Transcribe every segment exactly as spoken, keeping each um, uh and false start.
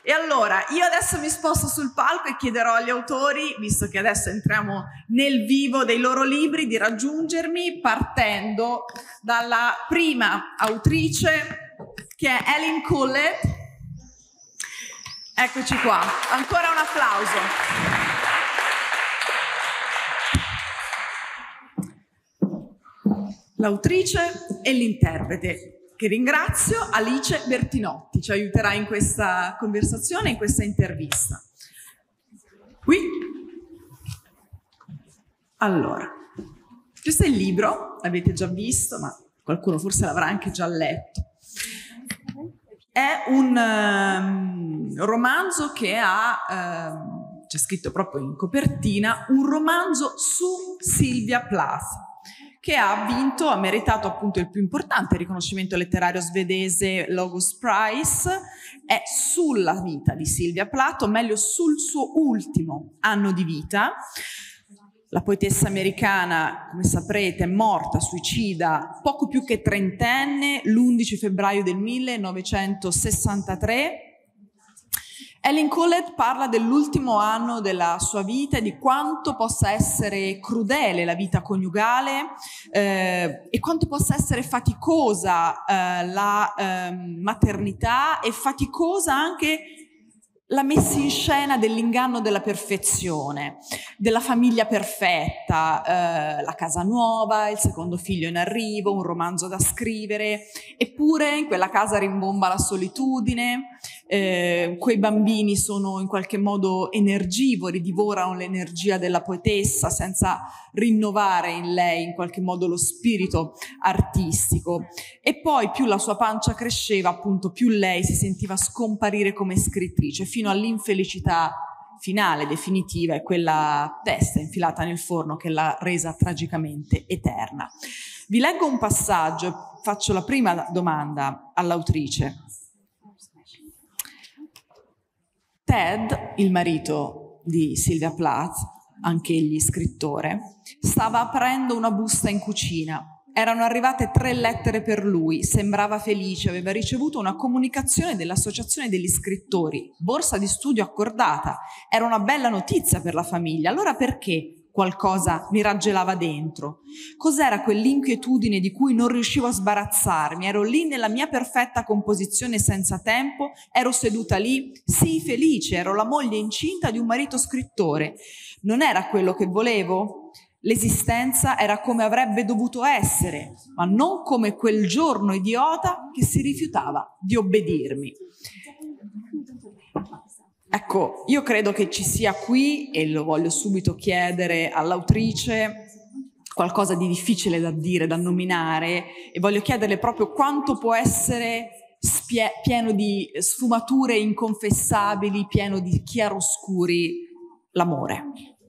E allora, io adesso mi sposto sul palco e chiederò agli autori, visto che adesso entriamo nel vivo dei loro libri, di raggiungermi partendo dalla prima autrice, che è Ellen Kullert. Eccoci qua, ancora un applauso. L'autrice e l'interprete, che ringrazio, Alice Bertinotti, ci aiuterà in questa conversazione, in questa intervista. Qui. Allora, questo è il libro, l'avete già visto, ma qualcuno forse l'avrà anche già letto. È un um, romanzo che ha, um, c'è scritto proprio in copertina, un romanzo su Sylvia Plath, che ha vinto, ha meritato appunto il più importante riconoscimento letterario svedese, Logos Prize. È sulla vita di Sylvia Plath, o meglio sul suo ultimo anno di vita. La poetessa americana, come saprete, è morta, suicida, poco più che trentenne, l'undici febbraio del millenovecentosessantatré. Ellen Kullert parla dell'ultimo anno della sua vita e di quanto possa essere crudele la vita coniugale eh, e quanto possa essere faticosa eh, la eh, maternità e faticosa anche la messa in scena dell'inganno della perfezione, della famiglia perfetta, eh, la casa nuova, il secondo figlio in arrivo, un romanzo da scrivere, eppure in quella casa rimbomba la solitudine, eh, quei bambini sono in qualche modo energivori, divorano l'energia della poetessa senza rinnovare in lei in qualche modo lo spirito artistico. E poi più la sua pancia cresceva, appunto, più lei si sentiva scomparire come scrittrice, fino all'infelicità finale, definitiva, è quella testa infilata nel forno che l'ha resa tragicamente eterna. Vi leggo un passaggio, faccio la prima domanda all'autrice. Ted, il marito di Sylvia Plath, anche egli scrittore, stava aprendo una busta in cucina. Erano arrivate tre lettere per lui, sembrava felice, aveva ricevuto una comunicazione dell'Associazione degli Scrittori, borsa di studio accordata, era una bella notizia per la famiglia. Allora perché qualcosa mi raggelava dentro? Cos'era quell'inquietudine di cui non riuscivo a sbarazzarmi? Ero lì nella mia perfetta composizione senza tempo, ero seduta lì, sì, felice, ero la moglie incinta di un marito scrittore. Non era quello che volevo? L'esistenza era come avrebbe dovuto essere, ma non come quel giorno idiota che si rifiutava di obbedirmi. Ecco, io credo che ci sia qui, e lo voglio subito chiedere all'autrice, qualcosa di difficile da dire, da nominare, e voglio chiederle proprio quanto può essere pieno di sfumature inconfessabili, pieno di chiaroscuri l'amore.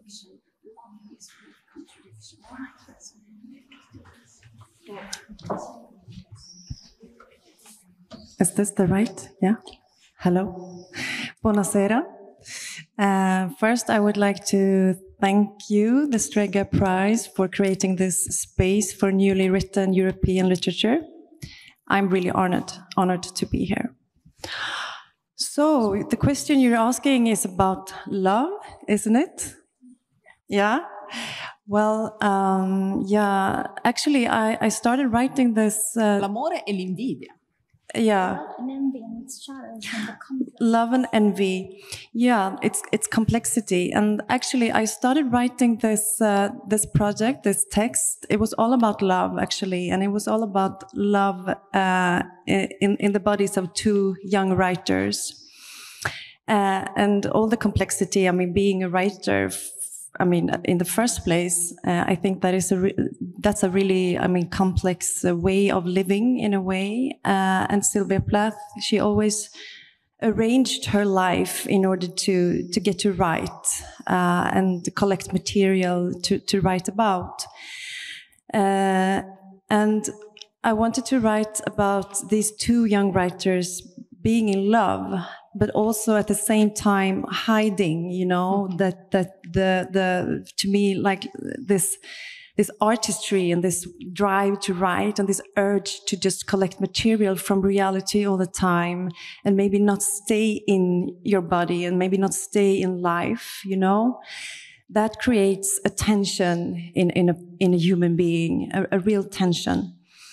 Is this the right? Yeah. Hello. Buonasera. Uh, first, I would like to thank you, the Strega Prize, for creating this space for newly written European literature. I'm really honored, honored to be here. So, the question you're asking is about love, isn't it? Yeah? Well, um, yeah, actually, I, I started writing this... Uh, L'amore e l'invidia. Yeah. Love and envy and its shadows and the conflict. Love and envy. Yeah, it's it's complexity. And actually, I started writing this uh, this project, this text. It was all about love, actually, and it was all about love uh, in in the bodies of two young writers, uh, and all the complexity. I mean, being a writer. I mean, in the first place, uh, I think that is a re that's a really, I mean, complex uh, way of living in a way. Uh, and Sylvia Plath, she always arranged her life in order to to get to write uh, and collect material to to write about. Uh, and I wanted to write about these two young writers being in love, but also at the same time hiding, you know, that that the the to me, like this this artistry and this drive to write and this urge to just collect material from reality all the time and maybe not stay in your body and maybe not stay in life, you know, that creates a tension in, in, a, in a human being, a, a real tension.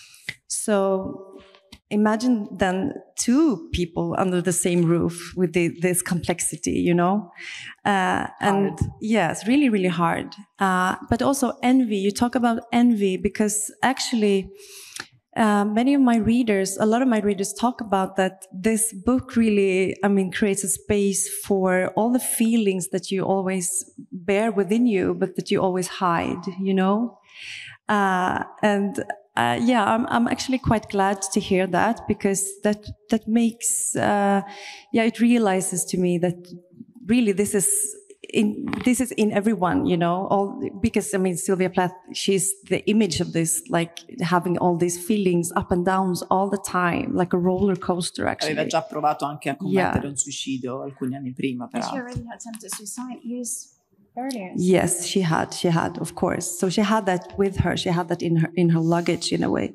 So imagine then two people under the same roof with the, this complexity, you know? Uh, and hard. yes, really, really hard. Uh, but also envy. You talk about envy because actually uh, many of my readers, a lot of my readers talk about that this book really, I mean, creates a space for all the feelings that you always bear within you, but that you always hide, you know? Uh, and Uh, yeah, I'm, I'm actually quite glad to hear that because that that makes uh, yeah, it realizes to me that really this is in this is in everyone, you know. All because I mean Sylvia Plath, she's the image of this, like having all these feelings up and downs all the time, like a roller coaster. Actually, aveva già provato anche a commettere yeah. un suicidio alcuni anni prima, She peraltro. already attempted suicide years earlier. Yes, she had, she had, of course. So she had that with her. She had that in her in her luggage in a way.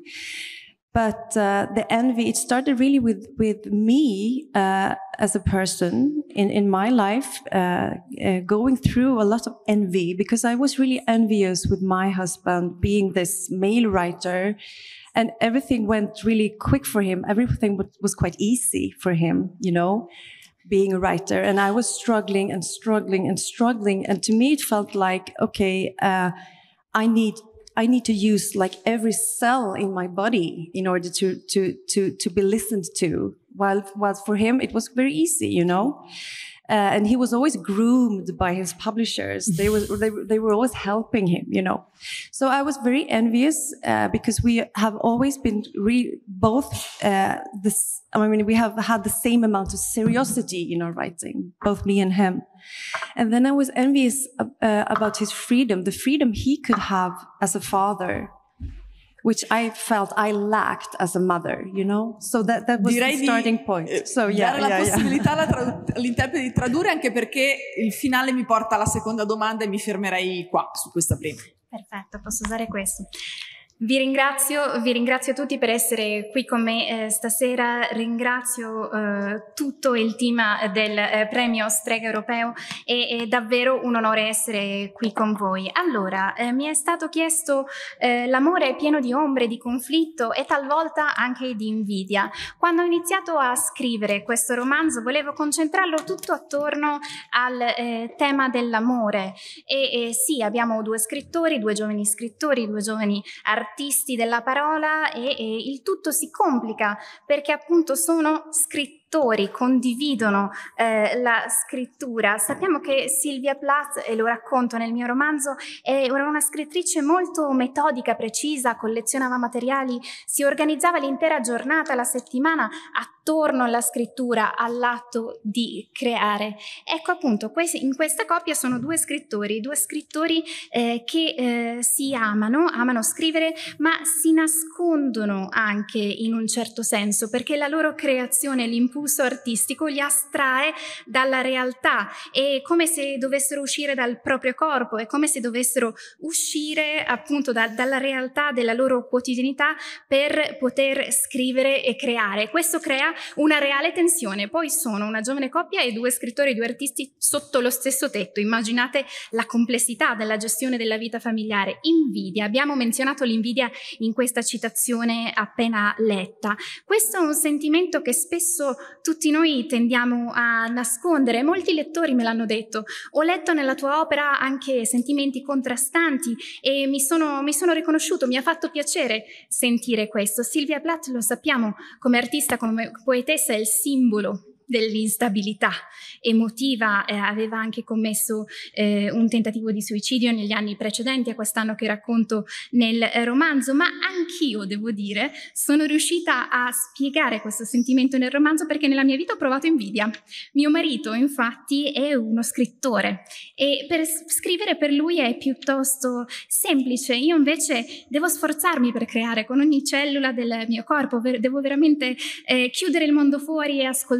But uh, the envy, it started really with with me uh, as a person in in my life, uh, uh, going through a lot of envy because I was really envious with my husband being this male writer, and everything went really quick for him. Everything was quite easy for him, you know, being a writer, and I was struggling and struggling and struggling, and to me it felt like, okay, uh, I need I need to use like every cell in my body in order to to to to be listened to. While while for him it was very easy, you know. Uh, and he was always groomed by his publishers. They was they, they were always helping him, you know. So I was very envious uh, because we have always been re- both uh, this. I mean, we have had the same amount of seriosity in our writing, both me and him. And then I was envious uh, about his freedom, the freedom he could have as a father, which I felt I lacked as a mother, you know? So that, that was Direi the starting di, point. Eh, So, yeah, dare la yeah, possibilità yeah. alla tradu- all'interprete di tradurre, anche perché il finale mi porta alla seconda domanda e mi fermerei qua su questa prima. Perfetto, posso usare questo. Vi ringrazio, vi ringrazio tutti per essere qui con me eh, stasera, ringrazio eh, tutto il team del eh, premio Strega Europeo, e è davvero un onore essere qui con voi. Allora, eh, mi è stato chiesto, eh, l'amore è pieno di ombre, di conflitto e talvolta anche di invidia. Quando ho iniziato a scrivere questo romanzo volevo concentrarlo tutto attorno al eh, tema dell'amore e eh, sì, abbiamo due scrittori, due giovani scrittori, due giovani artisti, artisti della parola e, e il tutto si complica perché appunto sono scrittori, condividono eh, la scrittura. Sappiamo che Sylvia Plath, e lo racconto nel mio romanzo, è una scrittrice molto metodica, precisa, collezionava materiali, si organizzava l'intera giornata, la settimana attorno alla scrittura, all'atto di creare. Ecco appunto, questi, in questa coppia sono due scrittori, due scrittori eh, che eh, si amano, amano scrivere, ma si nascondono anche in un certo senso, perché la loro creazione, l'impulso artistico li astrae dalla realtà, è come se dovessero uscire dal proprio corpo, è come se dovessero uscire appunto da, dalla realtà della loro quotidianità per poter scrivere e creare. Questo crea una reale tensione. Poi sono una giovane coppia e due scrittori, due artisti sotto lo stesso tetto. Immaginate la complessità della gestione della vita familiare. Invidia, abbiamo menzionato l'invidia in questa citazione appena letta. Questo è un sentimento che spesso tutti noi tendiamo a nascondere. Molti lettori me l'hanno detto. Ho letto nella tua opera anche sentimenti contrastanti e mi sono, mi sono riconosciuto, mi ha fatto piacere sentire questo. Sylvia Plath, lo sappiamo, come artista, come poetessa, è il simbolo dell'instabilità emotiva, eh, aveva anche commesso eh, un tentativo di suicidio negli anni precedenti a quest'anno che racconto nel eh, romanzo, ma anch'io devo dire sono riuscita a spiegare questo sentimento nel romanzo perché nella mia vita ho provato invidia. Mio marito infatti è uno scrittore e per scrivere per lui è piuttosto semplice, io invece devo sforzarmi per creare con ogni cellula del mio corpo, devo veramente eh, chiudere il mondo fuori e ascoltare la mia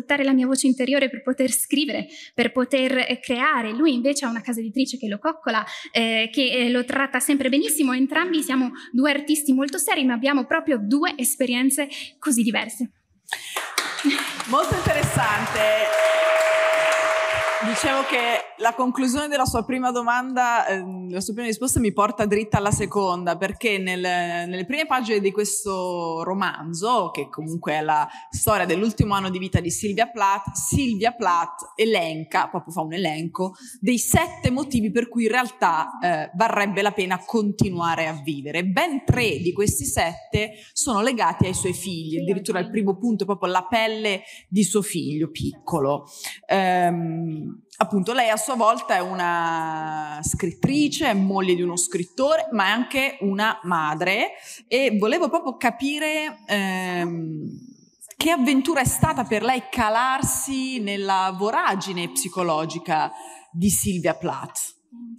mia voce interiore per poter scrivere, per poter eh, creare. Lui invece ha una casa editrice che lo coccola, eh, che eh, lo tratta sempre benissimo. Entrambi siamo due artisti molto seri, ma abbiamo proprio due esperienze così diverse. Molto interessante. Dicevo che la conclusione della sua prima domanda, eh, la sua prima risposta mi porta dritta alla seconda, perché nel, nelle prime pagine di questo romanzo, che comunque è la storia dell'ultimo anno di vita di Sylvia Plath, Sylvia Plath elenca, proprio fa un elenco, dei sette motivi per cui in realtà eh, varrebbe la pena continuare a vivere. Ben tre di questi sette sono legati ai suoi figli, addirittura il primo punto è proprio la pelle di suo figlio piccolo. Ehm, Appunto, lei a sua volta è una scrittrice, è moglie di uno scrittore, ma è anche una madre, e volevo proprio capire ehm, che avventura è stata per lei calarsi nella voragine psicologica di Sylvia Plath.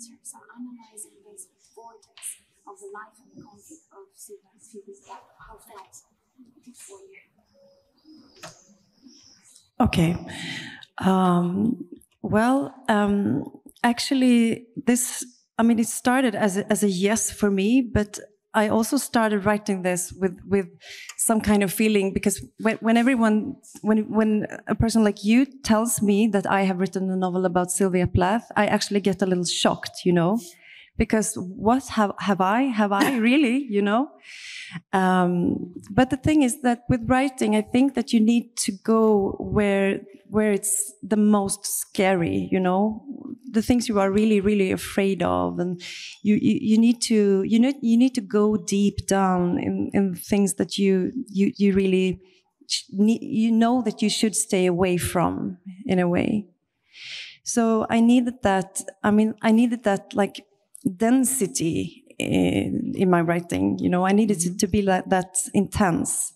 Okay. Um, Well, um, actually, this, I mean, it started as a, as a yes for me, but I also started writing this with, with some kind of feeling, because when, when everyone, when, when a person like you tells me that I have written a novel about Sylvia Plath, I actually get a little shocked, you know, because what have, have I, have I really, you know? Um, but the thing is that with writing, I think that you need to go where, where it's the most scary, you know, the things you are really, really afraid of. And you, you, you need to, you know, you need to go deep down in, in things that you, you, you really, you know, that you should stay away from in a way. So I needed that, I mean, I needed that like density in, in my writing, you know, I needed it to be like that intense.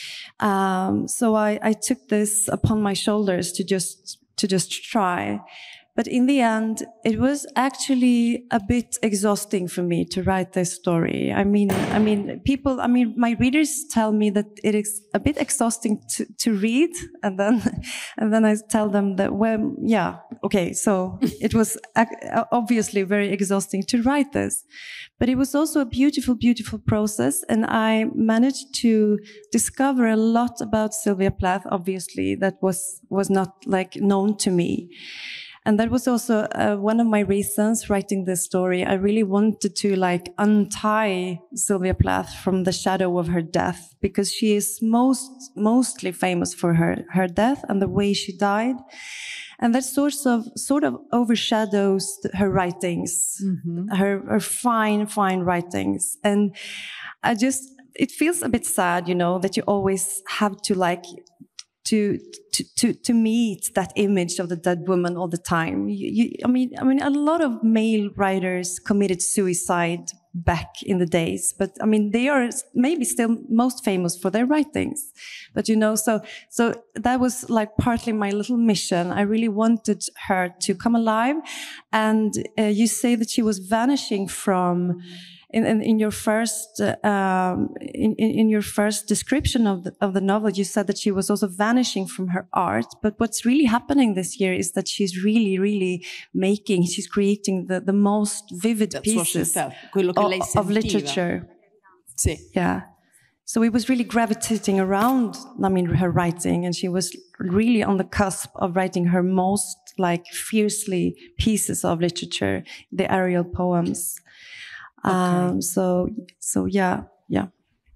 Um, so I, I took this upon my shoulders to just, to just try. But in the end, it was actually a bit exhausting for me to write this story. I mean, I mean, people, I mean, my readers tell me that it is a bit exhausting to, to read. And then, and then I tell them that, well, yeah, okay. So it was obviously very exhausting to write this, but it was also a beautiful, beautiful process. And I managed to discover a lot about Sylvia Plath, obviously, that was, was not like known to me. And that was also uh, one of my reasons writing this story. I really wanted to like untie Sylvia Plath from the shadow of her death, because she is most, mostly famous for her, her death and the way she died. And that sort of, sort of overshadows her writings, mm-hmm. her, her fine, fine writings. And I just, it feels a bit sad, you know, that you always have to like, To, to to to meet that image of the dead woman all the time. You, you, I mean, I mean, a lot of male writers committed suicide back in the days, but I mean, they are maybe still most famous for their writings. But you know, so so that was like partly my little mission. I really wanted her to come alive, and uh, you say that she was vanishing from. In, in, in your first um, in, in your first description of the, of the novel, you said that she was also vanishing from her art. But what's really happening this year is that she's really, really making, she's creating the, the most vivid That's pieces of, of literature. Sì. Yeah. So it was really gravitating around, I mean, her writing, and she was really on the cusp of writing her most like fiercely pieces of literature, the Ariel poems. Okay. Um, so, so yeah, yeah.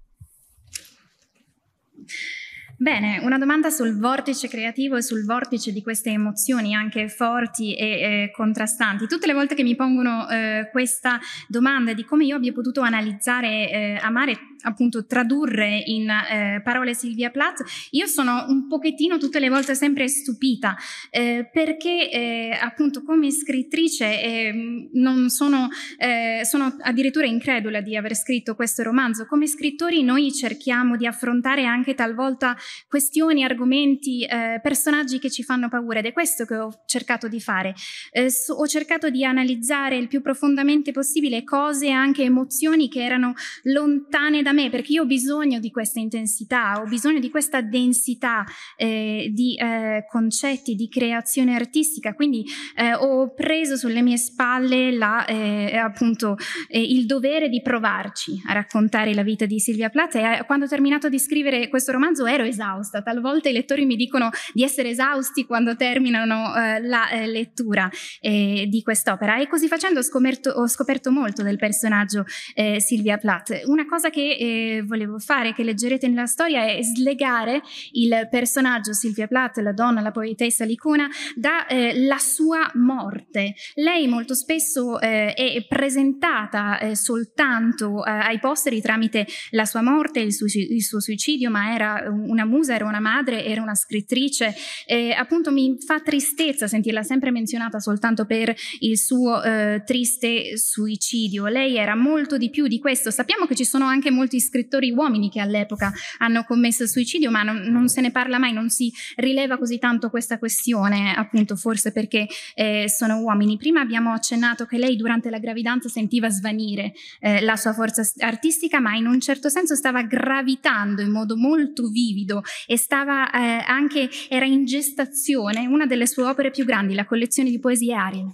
Bene, una domanda sul vortice creativo e sul vortice di queste emozioni anche forti e eh, contrastanti. Tutte le volte che mi pongono eh, questa domanda di come io abbia potuto analizzare, eh, amare, appunto tradurre in eh, parole Sylvia Plath, io sono un pochettino tutte le volte sempre stupita, eh, perché eh, appunto come scrittrice eh, non sono, eh, sono addirittura incredula di aver scritto questo romanzo. Come scrittori noi cerchiamo di affrontare anche talvolta questioni, argomenti, eh, personaggi che ci fanno paura, ed è questo che ho cercato di fare. Eh, so, ho cercato di analizzare il più profondamente possibile cose e anche emozioni che erano lontane da me, perché io ho bisogno di questa intensità, ho bisogno di questa densità eh, di eh, concetti, di creazione artistica, quindi eh, ho preso sulle mie spalle la, eh, appunto eh, il dovere di provarci a raccontare la vita di Sylvia Plath, e eh, quando ho terminato di scrivere questo romanzo ero esausta. Talvolta i lettori mi dicono di essere esausti quando terminano eh, la eh, lettura eh, di quest'opera, e così facendo ho scoperto, ho scoperto molto del personaggio eh, Sylvia Plath. Una cosa che eh, volevo fare, che leggerete nella storia, è slegare il personaggio Sylvia Plath, la donna, la poetessa, l'icona, da eh, la sua morte. Lei molto spesso eh, è presentata eh, soltanto eh, ai posteri tramite la sua morte, il suo, il suo suicidio, ma era una musa, era una madre, era una scrittrice. Eh, appunto mi fa tristezza sentirla sempre menzionata soltanto per il suo eh, triste suicidio. Lei era molto di più di questo. Sappiamo che ci sono anche molti scrittori uomini che all'epoca hanno commesso il suicidio, ma non, non se ne parla mai, non si rileva così tanto questa questione, appunto forse perché eh, sono uomini. Prima abbiamo accennato che lei durante la gravidanza sentiva svanire eh, la sua forza artistica, ma in un certo senso stava gravitando in modo molto vivido e stava eh, anche, era in gestazione una delle sue opere più grandi, la collezione di poesie Ariel.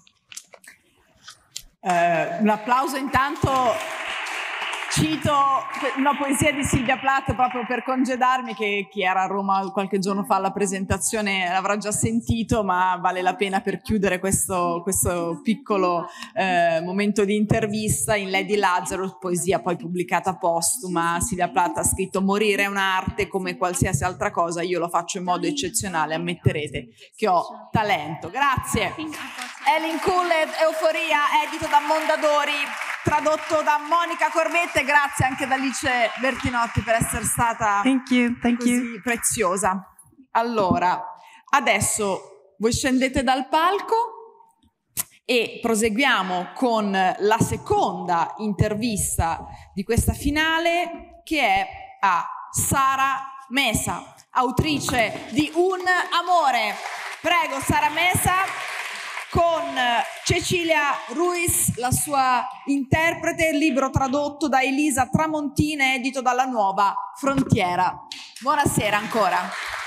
Eh, un applauso intanto. Cito una poesia di Sylvia Plath proprio per congedarmi, che chi era a Roma qualche giorno fa alla presentazione l'avrà già sentito, ma vale la pena per chiudere questo, questo piccolo eh, momento di intervista. In Lady Lazarus, poesia poi pubblicata postuma, Sylvia Plath ha scritto: morire è un'arte come qualsiasi altra cosa, io lo faccio in modo eccezionale, ammetterete che ho talento. Grazie. Ellen Kulled, Euforia, edito da Mondadori, tradotto da Monica Corbette. Grazie anche ad Alice Bertinotti per essere stata thank you, thank così you. preziosa. Allora, adesso voi scendete dal palco e proseguiamo con la seconda intervista di questa finale, che è a Sara Mesa, autrice di Un amore. Prego, Sara Mesa, con Cecilia Ruiz, la sua interprete, il libro tradotto da Elisa Tramontina, edito dalla Nuova Frontiera. Buonasera ancora.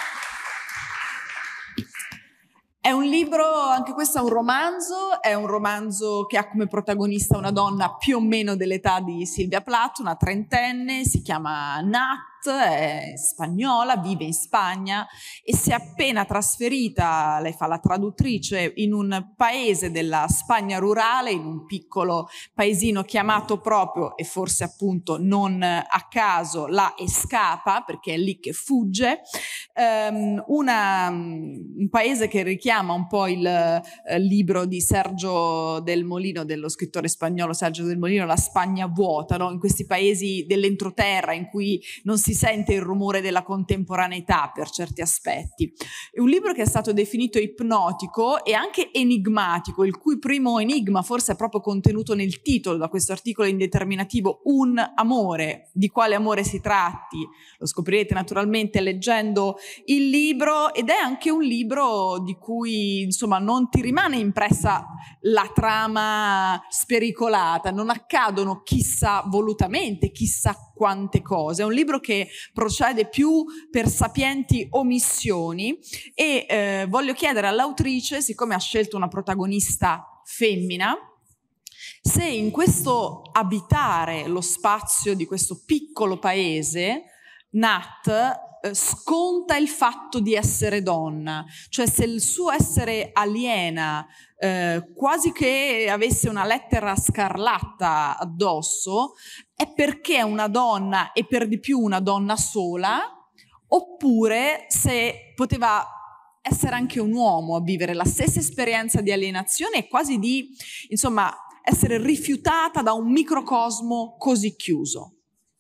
È un libro, anche questo è un romanzo, è un romanzo che ha come protagonista una donna più o meno dell'età di Sylvia Plath, una trentenne, si chiama Nat, è spagnola, vive in Spagna e si è appena trasferita, lei fa la traduttrice, in un paese della Spagna rurale, in un piccolo paesino chiamato proprio, e forse appunto non a caso, La Escapa, perché è lì che fugge, um, una, un paese che richiama un po' il eh, libro di Sergio del Molino, dello scrittore spagnolo Sergio del Molino, La Spagna vuota, no? In questi paesi dell'entroterra in cui non si sente il rumore della contemporaneità per certi aspetti. È un libro che è stato definito ipnotico e anche enigmatico, il cui primo enigma forse è proprio contenuto nel titolo, da questo articolo indeterminativo, Un amore. Di quale amore si tratti lo scoprirete naturalmente leggendo il libro, ed è anche un libro di cui insomma non ti rimane impressa la trama spericolata, non accadono chissà volutamente chissà quante cose. È un libro che procede più per sapienti omissioni e eh, voglio chiedere all'autrice, siccome ha scelto una protagonista femmina, se in questo abitare lo spazio di questo piccolo paese Nat eh, sconta il fatto di essere donna, cioè se il suo essere aliena eh, quasi che avesse una lettera scarlatta addosso, è perché è una donna e per di più una donna sola, oppure se poteva essere anche un uomo a vivere la stessa esperienza di alienazione e quasi di, insomma, essere rifiutata da un microcosmo così chiuso.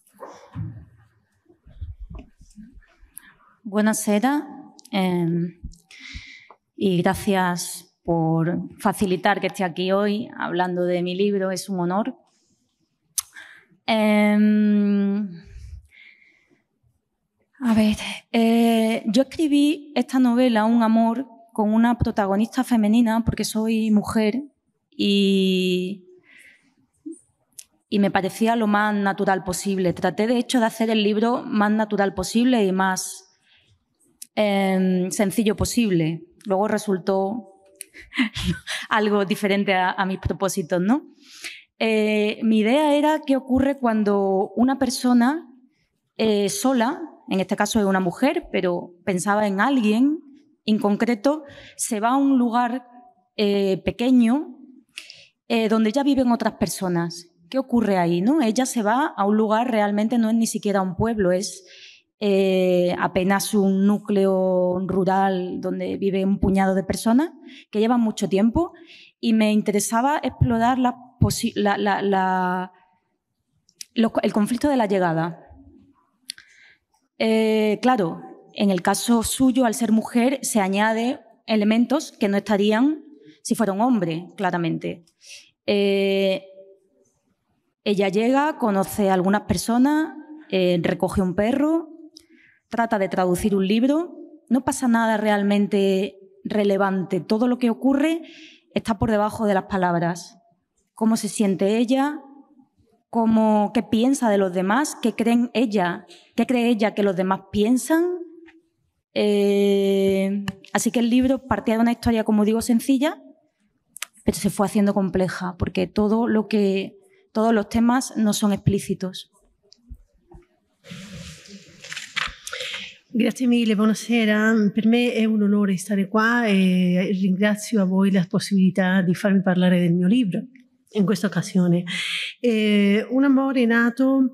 Buonasera eh, y gracias por facilitar que esté aquí hoy hablando de mi libro, es un honor. Eh, a ver, eh, yo escribí esta novela, Un amor, con una protagonista femenina porque soy mujer y, y me parecía lo más natural posible. Traté, de hecho, de hacer el libro más natural posible y más eh, sencillo posible. Luego resultó algo diferente a, a mis propósitos, ¿no? Eh, mi idea era qué ocurre cuando una persona eh, sola, en este caso es una mujer, pero pensaba en alguien en concreto, se va a un lugar eh, pequeño eh, donde ya viven otras personas. ¿Qué ocurre ahí, no? Ella se va a un lugar, realmente no es ni siquiera un pueblo, es eh, apenas un núcleo rural donde vive un puñado de personas que llevan mucho tiempo, y me interesaba explorar la, la, la, la, lo, el conflicto de la llegada. Eh, claro, en el caso suyo, al ser mujer, se añade elementos que no estarían si fuera un hombre, claramente. Eh, ella llega, conoce a algunas personas, eh, recoge un perro, trata de traducir un libro. No pasa nada realmente relevante. Todo lo que ocurre está por debajo de las palabras. Cómo se siente ella, cómo, qué piensa de los demás, qué creen ella, qué cree ella que los demás piensan. Eh, así que el libro partía de una historia, como digo, sencilla, pero se fue haciendo compleja, porque todo lo que, todos los temas no son explícitos. Grazie mille, buonasera. Per me è un onore stare qua e ringrazio a voi la possibilità di farmi parlare del mio libro in questa occasione. Eh, un amore nato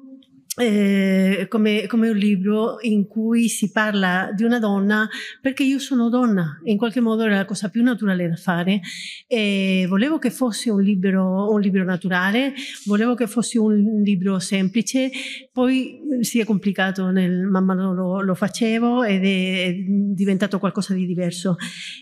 eh, come, come un libro in cui si parla di una donna perché io sono donna, in qualche modo era la cosa più naturale da fare. E volevo che fosse un libro, un libro naturale, volevo che fosse un libro semplice, poi si è complicato nel, man mano lo, lo facevo ed è diventato qualcosa di diverso.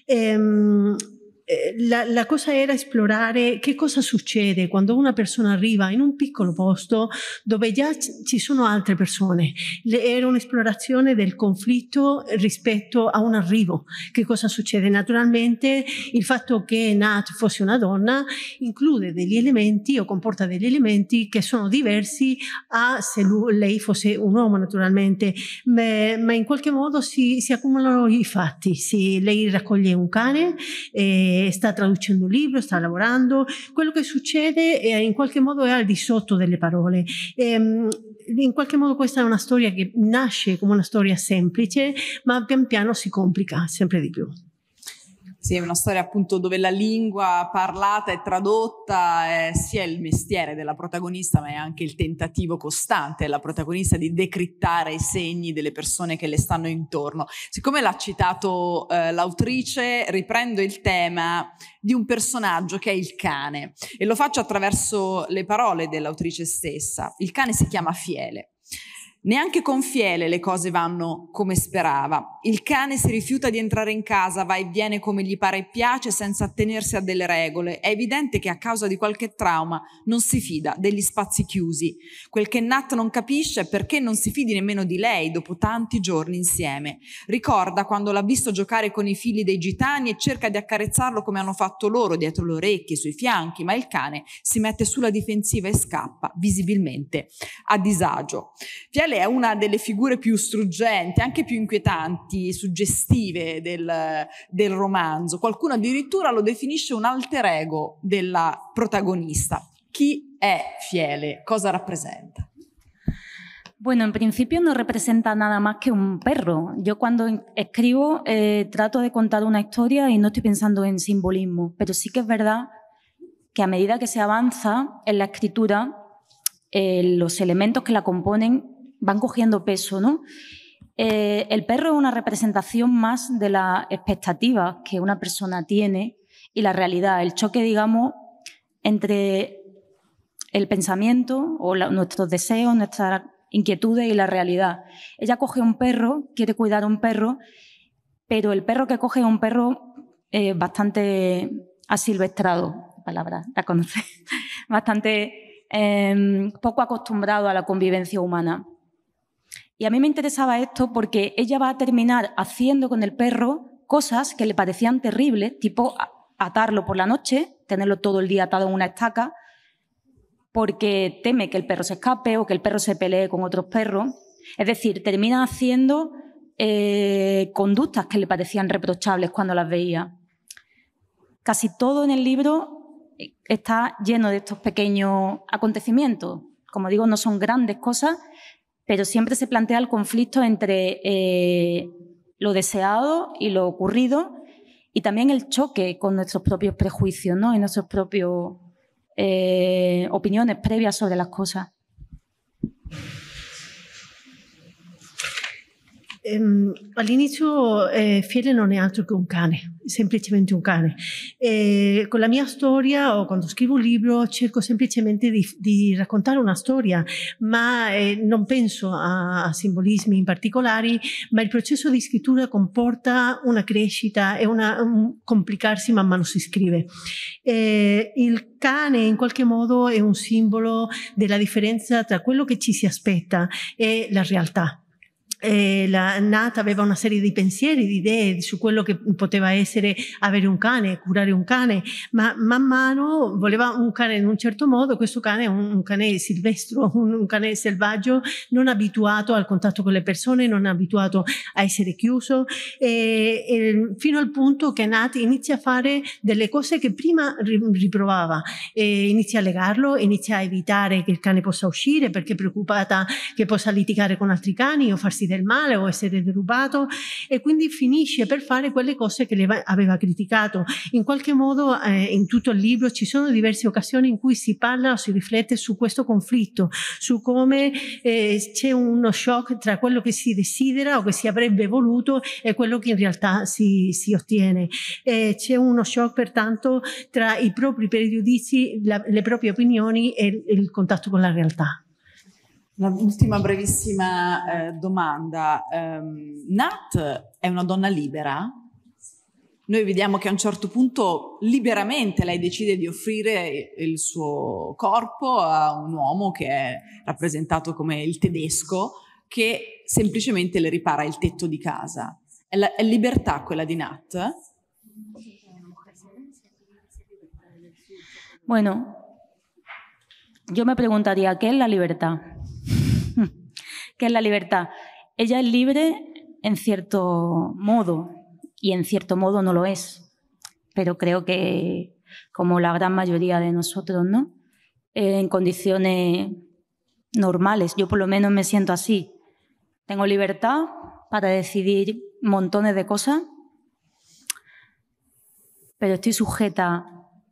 Ehm, La, la cosa era esplorare che cosa succede quando una persona arriva in un piccolo posto dove già ci sono altre persone. Le, era un'esplorazione del conflitto rispetto a un arrivo. Che cosa succede? Naturalmente il fatto che Nat fosse una donna include degli elementi o comporta degli elementi che sono diversi a se lui, lei fosse un uomo, naturalmente, ma, ma in qualche modo si, si accumulano i fatti. Si, lei raccoglie un cane e sta traducendo un libro, sta lavorando, quello che succede è, in qualche modo è al di sotto delle parole. E, in qualche modo questa è una storia che nasce come una storia semplice, ma pian piano si complica sempre di più. Sì, è una storia appunto dove la lingua parlata e tradotta è sia il mestiere della protagonista, ma è anche il tentativo costante della protagonista di decrittare i segni delle persone che le stanno intorno. Siccome l'ha citato eh, l'autrice, riprendo il tema di un personaggio che è il cane e lo faccio attraverso le parole dell'autrice stessa. Il cane si chiama Fiele. Neanche con Fiele le cose vanno come sperava. Il cane si rifiuta di entrare in casa, va e viene come gli pare e piace senza attenersi a delle regole. È evidente che a causa di qualche trauma non si fida degli spazi chiusi. Quel che Nat non capisce è perché non si fidi nemmeno di lei dopo tanti giorni insieme. Ricorda quando l'ha visto giocare con i figli dei gitani e cerca di accarezzarlo come hanno fatto loro, dietro le orecchie, sui fianchi, ma il cane si mette sulla difensiva e scappa, visibilmente a disagio. Fiele è una delle figure più struggenti, anche più inquietanti, suggestive del, del romanzo. Qualcuno addirittura lo definisce un alter ego della protagonista. Chi è Fiele? Cosa rappresenta? Bueno, en principio no representa nada más que un perro. Yo cuando escribo eh, trato de contar una historia y no estoy pensando en simbolismo, pero sí que es verdad que a medida que se avanza en la escritura, eh, los elementos que la componen van cogiendo peso, ¿no? Eh, el perro es una representación más de las expectativas que una persona tiene y la realidad, el choque, digamos, entre el pensamiento o la, nuestros deseos, nuestras inquietudes y la realidad. Ella coge un perro, quiere cuidar a un perro, pero el perro que coge es un perro eh, bastante asilvestrado, palabra, la conoces, bastante eh, poco acostumbrado a la convivencia humana. Y a mí me interesaba esto porque ella va a terminar haciendo con el perro cosas que le parecían terribles, tipo atarlo por la noche, tenerlo todo el día atado en una estaca, porque teme que el perro se escape o que el perro se pelee con otros perros. Es decir, termina haciendo eh, conductas que le parecían reprochables cuando las veía. Casi todo en el libro está lleno de estos pequeños acontecimientos. Como digo, no son grandes cosas, pero siempre se plantea el conflicto entre eh, lo deseado y lo ocurrido, y también el choque con nuestros propios prejuicios, ¿no? Y nuestras propias eh, opiniones previas sobre las cosas. Um, all'inizio eh, Fiele non è altro che un cane, semplicemente un cane. Eh, con la mia storia, o quando scrivo un libro, cerco semplicemente di, di raccontare una storia, ma eh, non penso a, a simbolismi in particolari, ma il processo di scrittura comporta una crescita e una, un complicarsi man mano si scrive. Eh, il cane in qualche modo è un simbolo della differenza tra quello che ci si aspetta e la realtà. Eh, la Nat aveva una serie di pensieri, di idee su quello che poteva essere avere un cane, curare un cane, ma man mano voleva un cane in un certo modo. Questo cane è un, un cane silvestro, un, un cane selvaggio, non abituato al contatto con le persone, non abituato a essere chiuso, e, e fino al punto che Nat inizia a fare delle cose che prima riprovava, e inizia a legarlo, inizia a evitare che il cane possa uscire perché è preoccupata che possa litigare con altri cani o farsi del male o essere derubato, e quindi finisce per fare quelle cose che le aveva criticato. In qualche modo eh, in tutto il libro ci sono diverse occasioni in cui si parla o si riflette su questo conflitto, su come eh, c'è uno shock tra quello che si desidera o che si avrebbe voluto e quello che in realtà si, si ottiene. Eh, c'è uno shock pertanto tra i propri pregiudizi, la, le proprie opinioni e il contatto con la realtà. L'ultima brevissima eh, domanda. Um, Nat è una donna libera? Noi vediamo che a un certo punto liberamente lei decide di offrire il suo corpo a un uomo che è rappresentato come il tedesco, che semplicemente le ripara il tetto di casa. È, la, è libertà quella di Nat? Bueno, yo me preguntaría, ¿qué es la libertad? ¿Qué es la libertad? Ella es libre en cierto modo y en cierto modo no lo es, pero creo que como la gran mayoría de nosotros, ¿no? Eh, en condiciones normales, yo por lo menos me siento así. Tengo libertad para decidir montones de cosas, pero estoy sujeta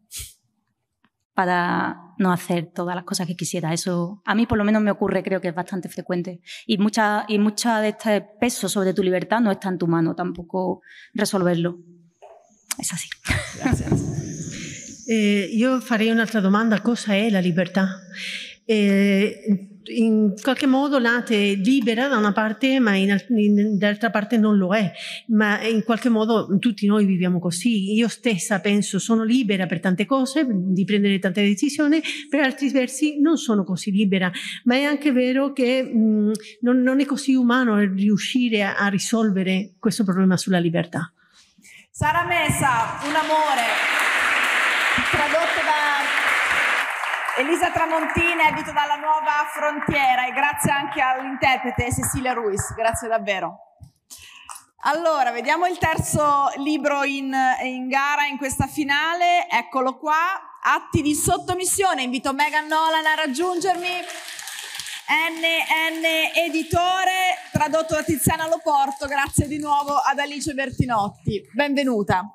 para no hacer todas las cosas que quisiera. Eso a mí por lo menos me ocurre, creo que es bastante frecuente. Y mucha, y mucha de este peso sobre tu libertad no está en tu mano tampoco resolverlo. Es así. Gracias. Eh, io farei un'altra domanda: cosa è la libertà? Eh, in qualche modo Nat è libera da una parte, ma in, in, dall'altra parte non lo è, ma in qualche modo tutti noi viviamo così. Io stessa penso sono libera per tante cose, di prendere tante decisioni, per altri versi non sono così libera, ma è anche vero che mh, non, non è così umano riuscire a, a risolvere questo problema sulla libertà. Sara Mesa, Un amore, tradotto da Elisa Tramontina, edito dalla Nuova Frontiera, e grazie anche all'interprete Cecilia Ruiz, grazie davvero. Allora, vediamo il terzo libro in, in gara in questa finale, eccolo qua, Atti di sottomissione. Invito Megan Nolan a raggiungermi, N N Editore, tradotto da Tiziana Loporto. Grazie di nuovo ad Alice Bertinotti, benvenuta.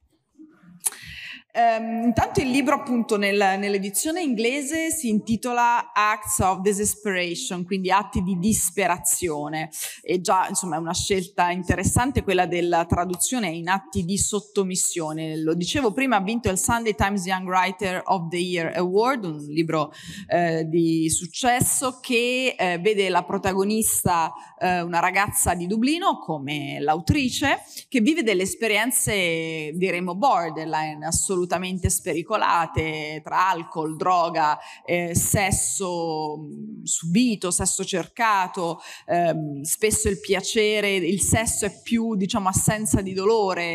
Um, intanto il libro appunto nel, nell'edizione inglese si intitola Acts of Desperation, quindi atti di disperazione, e già insomma è una scelta interessante quella della traduzione in atti di sottomissione. Lo dicevo prima, ha vinto il Sunday Times Young Writer of the Year Award, un libro eh, di successo che eh, vede la protagonista eh, una ragazza di Dublino come l'autrice, che vive delle esperienze diremmo borderline, assolutamente assolutamente spericolate, tra alcol, droga, eh, sesso subito, sesso cercato, ehm, spesso il piacere, il sesso è più, diciamo, assenza di dolore,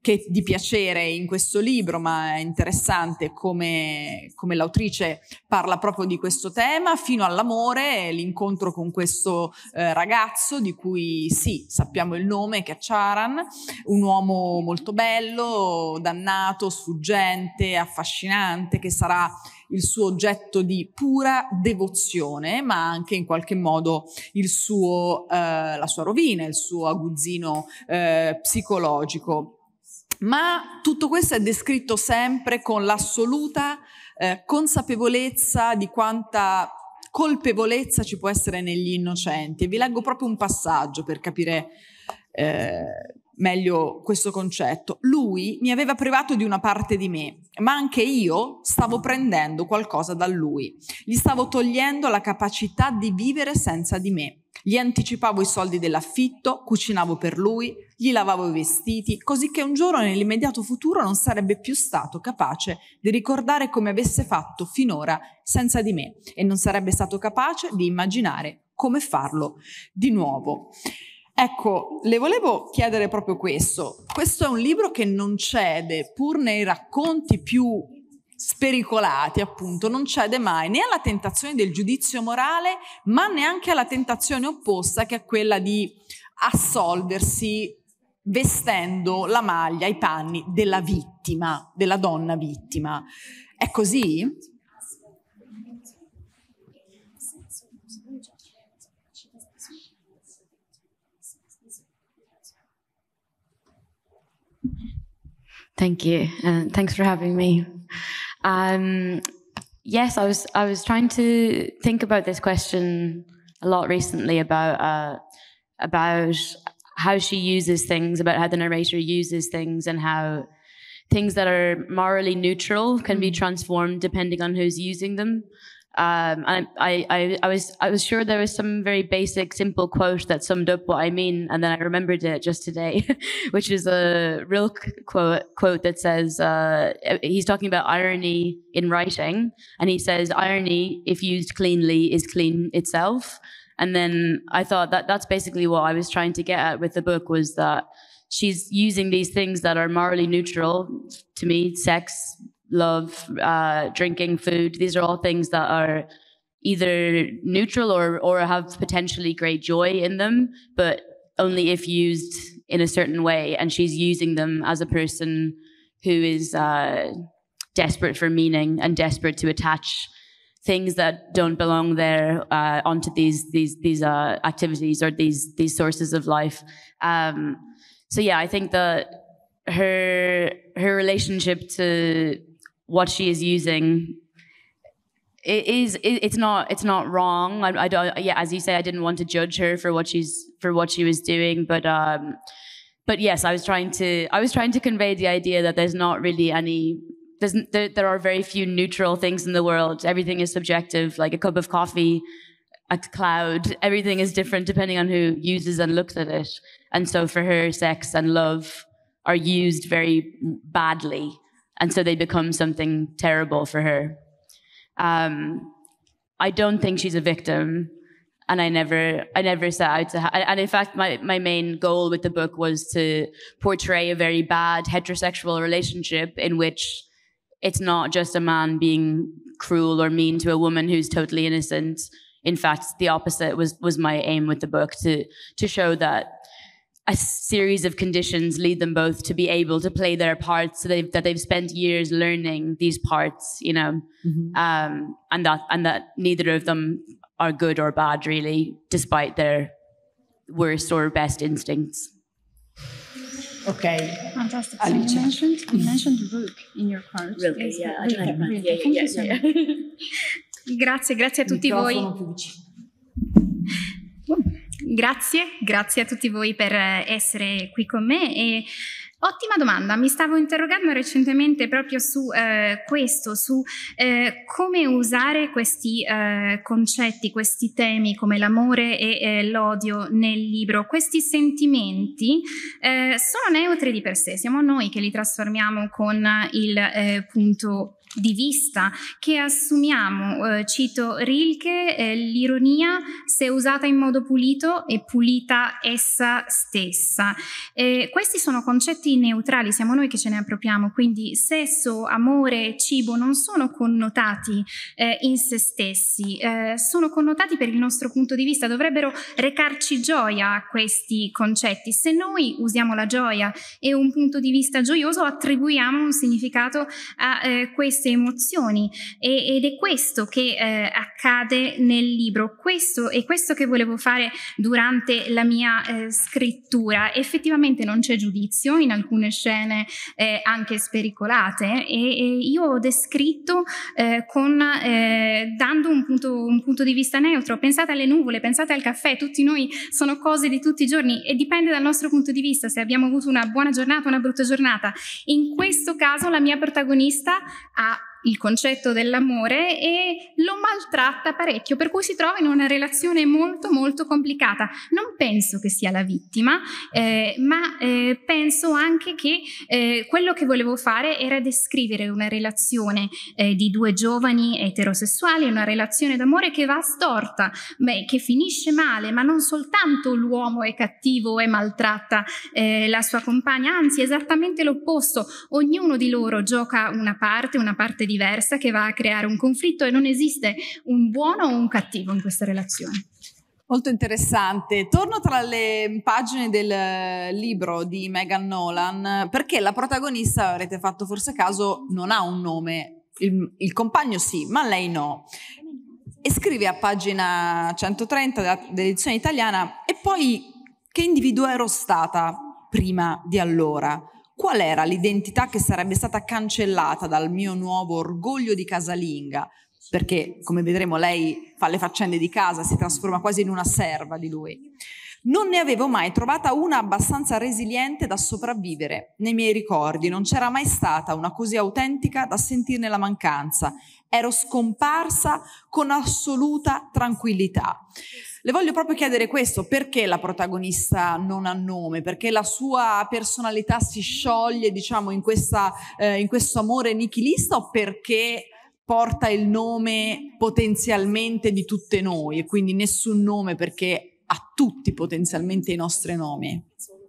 che di piacere in questo libro, ma è interessante come, come l'autrice parla proprio di questo tema, fino all'amore, l'incontro con questo eh, ragazzo di cui sì, sappiamo il nome, che è Charan, un uomo molto bello, dannato, sfuggente, affascinante, che sarà il suo oggetto di pura devozione, ma anche in qualche modo il suo, eh, la sua rovina, il suo aguzzino eh, psicologico. Ma tutto questo è descritto sempre con l'assoluta eh, consapevolezza di quanta colpevolezza ci può essere negli innocenti. E vi leggo proprio un passaggio per capire eh, meglio questo concetto. Lui mi aveva privato di una parte di me, ma anche io stavo prendendo qualcosa da lui. Gli stavo togliendo la capacità di vivere senza di me. Gli anticipavo i soldi dell'affitto, cucinavo per lui, gli lavavo i vestiti, così che un giorno nell'immediato futuro non sarebbe più stato capace di ricordare come avesse fatto finora senza di me e non sarebbe stato capace di immaginare come farlo di nuovo. Ecco, le volevo chiedere proprio questo. Questo è un libro che non cede, pur nei racconti più spericolati, appunto, non cede mai né alla tentazione del giudizio morale, ma neanche alla tentazione opposta, che è quella di assolversi vestendo la maglia, i panni della vittima, della donna vittima. È così? Thank you, and thanks for having me. Um, yes, I was I was trying to think about this question a lot recently about uh, about how she uses things, about how the narrator uses things, and how things that are morally neutral can be transformed depending on who's using them. Um, and I, I, I was I was sure there was some very basic, simple quote that summed up what I mean, and then I remembered it just today, which is a Rilke quote quote that says uh, he's talking about irony in writing, and he says irony, if used cleanly, is clean itself. And then I thought that that's basically what I was trying to get at with the book, was that she's using these things that are morally neutral to me, sex, love, uh, drinking, food. These are all things that are either neutral or, or have potentially great joy in them, but only if used in a certain way. And she's using them as a person who is uh, desperate for meaning and desperate to attach things that don't belong there uh, onto these these these uh, activities or these these sources of life. Um, so yeah, I think that her her relationship to what she is using, it is it, it's not it's not wrong. I, I don't yeah, as you say, I didn't want to judge her for what she's for what she was doing, but um, but yes, I was trying to I was trying to convey the idea that there's not really any there's there, there are very few neutral things in the world. Everything is subjective, like a cup of coffee, a cloud. Everything is different depending on who uses and looks at it. And so for her, sex and love are used very badly. And so they become something terrible for her. Um, I don't think she's a victim, and I never, I never set out to. Ha- and in fact, my my main goal with the book was to portray a very bad heterosexual relationship in which it's not just a man being cruel or mean to a woman who's totally innocent. In fact, the opposite was was my aim with the book, to to show that a series of conditions lead them both to be able to play their parts, so they've, that they've spent years learning these parts, you know, mm-hmm. um, and that and that neither of them are good or bad, really, despite their worst or best instincts. Okay. Fantastic. So you mentioned you mentioned Rilke in your quote. Rilke, Yes, yeah, I Rilke. don't have Rilke. yeah, Thank yeah, you so yeah, much. yeah. Grazie, grazie a tutti voi. Grazie, grazie a tutti voi per essere qui con me. E ottima domanda, mi stavo interrogando recentemente proprio su eh, questo, su eh, come usare questi eh, concetti, questi temi come l'amore e eh, l'odio nel libro. Questi sentimenti eh, sono neutri di per sé, siamo noi che li trasformiamo con il eh, punto di vista che assumiamo. Eh, cito Rilke, eh, l'ironia, se usata in modo pulito, è pulita essa stessa. Eh, questi sono concetti neutrali, siamo noi che ce ne appropriamo, quindi sesso, amore, cibo non sono connotati eh, in se stessi, eh, sono connotati per il nostro punto di vista, dovrebbero recarci gioia questi concetti. Se noi usiamo la gioia e un punto di vista gioioso, attribuiamo un significato a eh, questi emozioni e, ed è questo che eh, accade nel libro. Questo è questo che volevo fare durante la mia eh, scrittura. Effettivamente non c'è giudizio in alcune scene eh, anche spericolate e, e io ho descritto eh, con, eh, dando un punto, un punto di vista neutro. Pensate alle nuvole, pensate al caffè, tutti noi sono cose di tutti i giorni e dipende dal nostro punto di vista se abbiamo avuto una buona giornata o una brutta giornata. In questo caso la mia protagonista ha il concetto dell'amore e lo maltratta parecchio, per cui si trova in una relazione molto molto complicata. Non penso che sia la vittima, eh, ma eh, penso anche che eh, quello che volevo fare era descrivere una relazione eh, di due giovani eterosessuali, una relazione d'amore che va storta, beh, che finisce male, ma non soltanto l'uomo è cattivo e maltratta eh, la sua compagna, anzi esattamente l'opposto. Ognuno di loro gioca una parte, una parte diversa che va a creare un conflitto e non esiste un buono o un cattivo in questa relazione. Molto interessante. Torno tra le pagine del libro di Megan Nolan perché la protagonista, avrete fatto forse caso, non ha un nome. Il, il compagno sì, ma lei no. E scrive a pagina centotrenta dell'edizione italiana: e poi che individuo ero stata prima di allora? Qual era l'identità che sarebbe stata cancellata dal mio nuovo orgoglio di casalinga? Perché, come vedremo, lei fa le faccende di casa, si trasforma quasi in una serva di lui. Non ne avevo mai trovata una abbastanza resiliente da sopravvivere. Nei miei ricordi non c'era mai stata una così autentica da sentirne la mancanza. Ero scomparsa con assoluta tranquillità. Le voglio proprio chiedere questo: perché la protagonista non ha nome? Perché la sua personalità si scioglie, diciamo, in, questa, eh, in questo amore nichilista, o perché porta il nome potenzialmente di tutte noi e quindi nessun nome perché ha tutti potenzialmente i nostri nomi?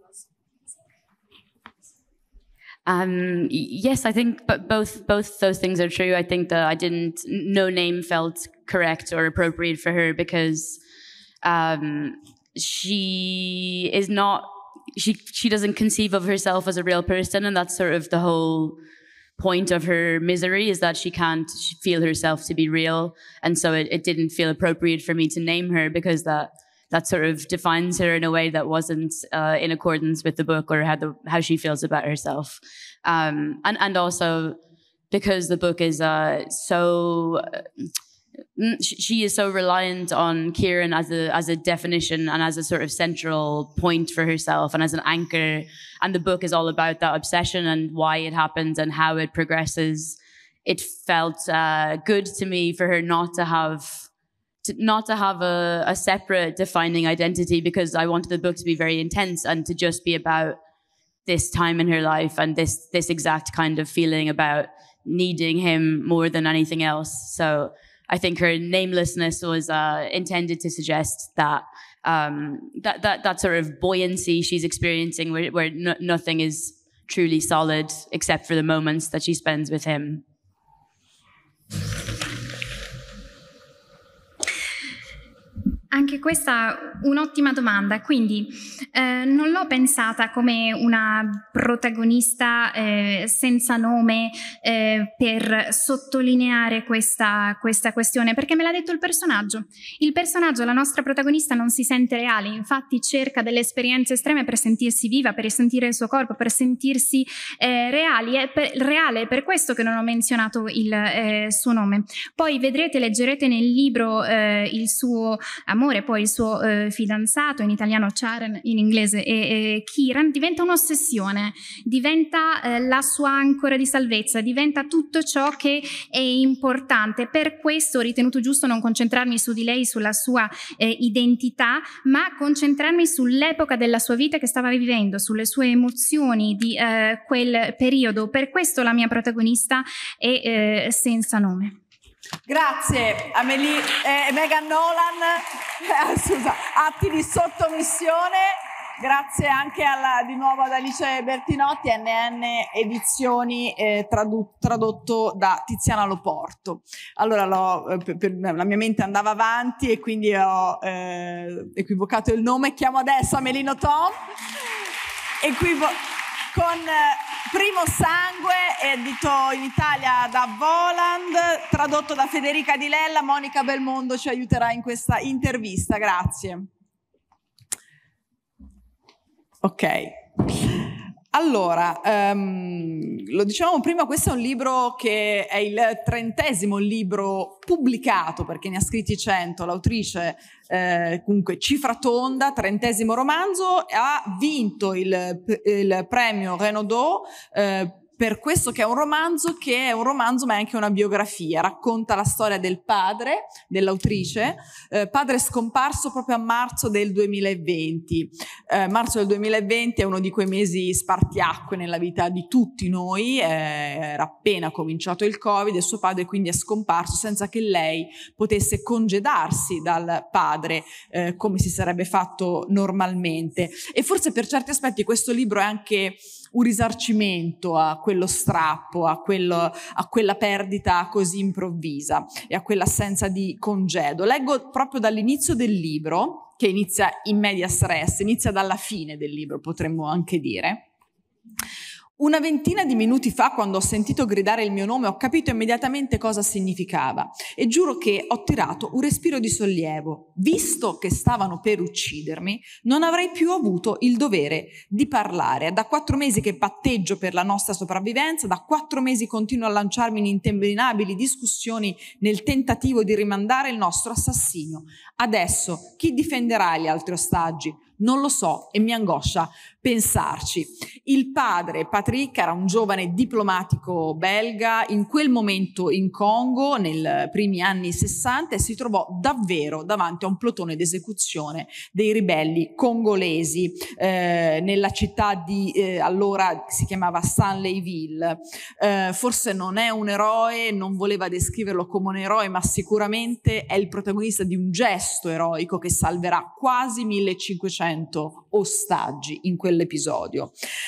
Um, yes, I think but both both those things are true. I think that I didn't, no name felt correct or appropriate for her because um, she is not, she she doesn't conceive of herself as a real person, and that's sort of the whole point of her misery, is that she can't feel herself to be real, and so it, it didn't feel appropriate for me to name her because that that sort of defines her in a way that wasn't uh, in accordance with the book or how the how she feels about herself, um, and and also because the book is uh, so. Uh, she is so reliant on Kieran as a as a definition and as a sort of central point for herself and as an anchor. And the book is all about that obsession and why it happens and how it progresses. It felt uh, good to me for her not to have to, not to have a, a separate defining identity, because I wanted the book to be very intense and to just be about this time in her life and this this exact kind of feeling about needing him more than anything else. So I think her namelessness was uh, intended to suggest that um, that that that sort of buoyancy she's experiencing, where, where no, nothing is truly solid except for the moments that she spends with him. Anche questa un'ottima domanda, quindi eh, non l'ho pensata come una protagonista eh, senza nome eh, per sottolineare questa, questa questione, perché me l'ha detto il personaggio. Il personaggio, la nostra protagonista, non si sente reale, infatti cerca delle esperienze estreme per sentirsi viva, per sentire il suo corpo, per sentirsi eh, reali, è per, reale, è per questo che non ho menzionato il eh, suo nome. Poi vedrete, leggerete nel libro eh, il suo amore, amore, poi il suo eh, fidanzato, in italiano Charan, in inglese e, e Kiran, diventa un'ossessione, diventa eh, la sua ancora di salvezza, diventa tutto ciò che è importante. Per questo ho ritenuto giusto non concentrarmi su di lei, sulla sua eh, identità, ma concentrarmi sull'epoca della sua vita che stava vivendo, sulle sue emozioni di eh, quel periodo. Per questo la mia protagonista è eh, senza nome. Grazie Amélie e eh, Megan Nolan, eh, scusa, atti di sottomissione. Grazie anche alla, di nuovo ad Alice Bertinotti, N N Edizioni, eh, tradu- tradotto da Tiziana Loporto. Allora l'ho, per, per, la mia mente andava avanti e quindi ho eh, equivocato il nome. Chiamo adesso Amélie Nothomb, equivo- con eh, Primo Sangue, edito in Italia da Voland, tradotto da Federica Di Lella. Monica Belmondo ci aiuterà in questa intervista. Grazie. Ok, allora, um, lo dicevamo prima, questo è un libro che è il trentesimo libro pubblicato, perché ne ha scritti cento, l'autrice eh, comunque cifra tonda, trentesimo romanzo, ha vinto il, il premio Renaudot eh, per questo che è un romanzo che è un romanzo ma è anche una biografia, racconta la storia del padre dell'autrice, eh, padre scomparso proprio a marzo del duemilaventi. Eh, marzo del duemilaventi è uno di quei mesi spartiacque nella vita di tutti noi, eh, era appena cominciato il Covid e suo padre quindi è scomparso senza che lei potesse congedarsi dal padre eh, come si sarebbe fatto normalmente. E forse per certi aspetti questo libro è anche un risarcimento a quello strappo, a, quello, a quella perdita così improvvisa e a quell'assenza di congedo. Leggo proprio dall'inizio del libro, che inizia in medias res, inizia dalla fine del libro, potremmo anche dire. Una ventina di minuti fa, quando ho sentito gridare il mio nome, ho capito immediatamente cosa significava e giuro che ho tirato un respiro di sollievo. Visto che stavano per uccidermi, non avrei più avuto il dovere di parlare. È da quattro mesi che patteggio per la nostra sopravvivenza, da quattro mesi continuo a lanciarmi in interminabili discussioni nel tentativo di rimandare il nostro assassinio. Adesso chi difenderà gli altri ostaggi? Non lo so e mi angoscia pensarci. Il padre, Patrick, era un giovane diplomatico belga, in quel momento in Congo, nei primi anni sessanta, e si trovò davvero davanti a un plotone d'esecuzione dei ribelli congolesi eh, nella città di, eh, allora si chiamava Stanleyville. Eh, forse non è un eroe, non voleva descriverlo come un eroe, ma sicuramente è il protagonista di un gesto eroico che salverà quasi millecinquecento ostaggi in quell'episodio.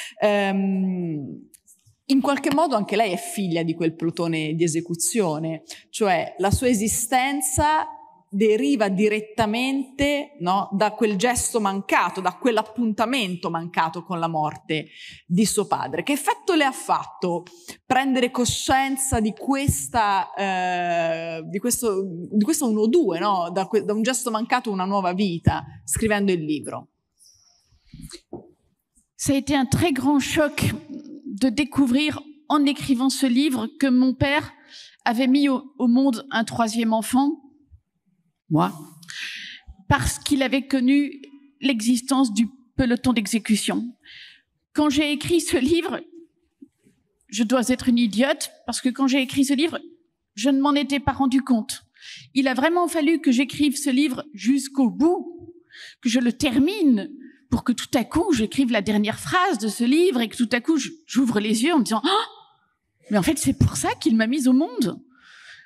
Um, in qualche modo anche lei è figlia di quel plotone di esecuzione, cioè la sua esistenza deriva direttamente, no, da quel gesto mancato, da quell'appuntamento mancato con la morte di suo padre. Che effetto le ha fatto prendere coscienza di questa, eh, di questo, di questo uno due, no? Da, da un gesto mancato una nuova vita, scrivendo il libro? Ça a été un très grand choc de découvrir en écrivant ce livre que mon père avait mis au, au monde un troisième enfant, moi, parce qu'il avait connu l'existence du peloton d'exécution. Quand j'ai écrit ce livre, je dois être une idiote, parce que quand j'ai écrit ce livre, je ne m'en étais pas rendu compte. Il a vraiment fallu que j'écrive ce livre jusqu'au bout, que je le termine, pour que tout à coup, j'écrive la dernière phrase de ce livre et que tout à coup, j'ouvre les yeux en me disant « Ah, mais en fait, c'est pour ça qu'il m'a mise au monde. Euh, »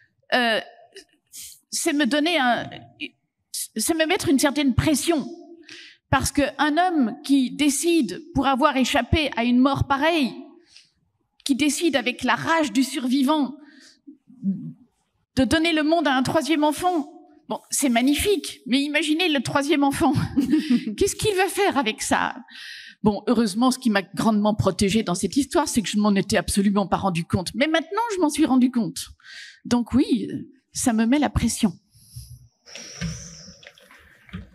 C'est me donner un... C'est me mettre une certaine pression. Parce qu'un homme qui décide, pour avoir échappé à une mort pareille, qui décide avec la rage du survivant de donner le monde à un troisième enfant, bon, c'est magnifique, mais imaginez le troisième enfant. Qu'est-ce qu'il va faire avec ça? Bon, heureusement, ce qui m'a grandement protégée dans cette histoire, c'est que je ne m'en étais absolument pas rendu compte. Mais maintenant, je m'en suis rendu compte. Donc oui, ça me met la pression.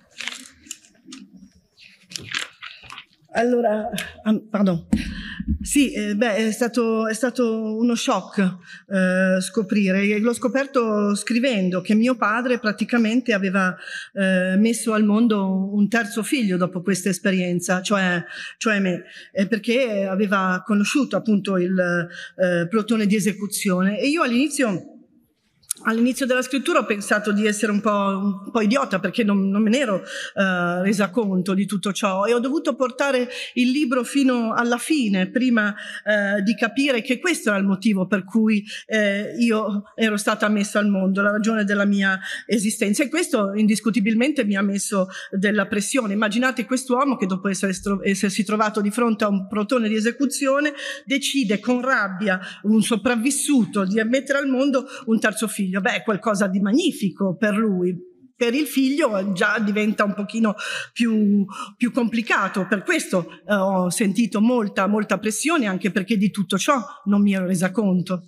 Allora, pardon. Sì, eh, beh, è stato, è stato uno shock eh, scoprire, l'ho scoperto scrivendo che mio padre praticamente aveva eh, messo al mondo un terzo figlio dopo questa esperienza, cioè, cioè me, eh, perché aveva conosciuto appunto il eh, plotone di esecuzione, e io all'inizio All'inizio della scrittura ho pensato di essere un po', un po' idiota, perché non, non me ne ero uh, resa conto di tutto ciò, e ho dovuto portare il libro fino alla fine prima uh, di capire che questo era il motivo per cui uh, io ero stata messa al mondo, la ragione della mia esistenza, e questo indiscutibilmente mi ha messo della pressione. Immaginate quest'uomo che dopo essere essersi trovato di fronte a un plotone di esecuzione decide con rabbia, un sopravvissuto, di mettere al mondo un terzo figlio. Beh, è qualcosa di magnifico per lui. Per il figlio già diventa un pochino più, più complicato. Per questo eh, ho sentito molta, molta pressione, anche perché di tutto ciò non mi ero resa conto.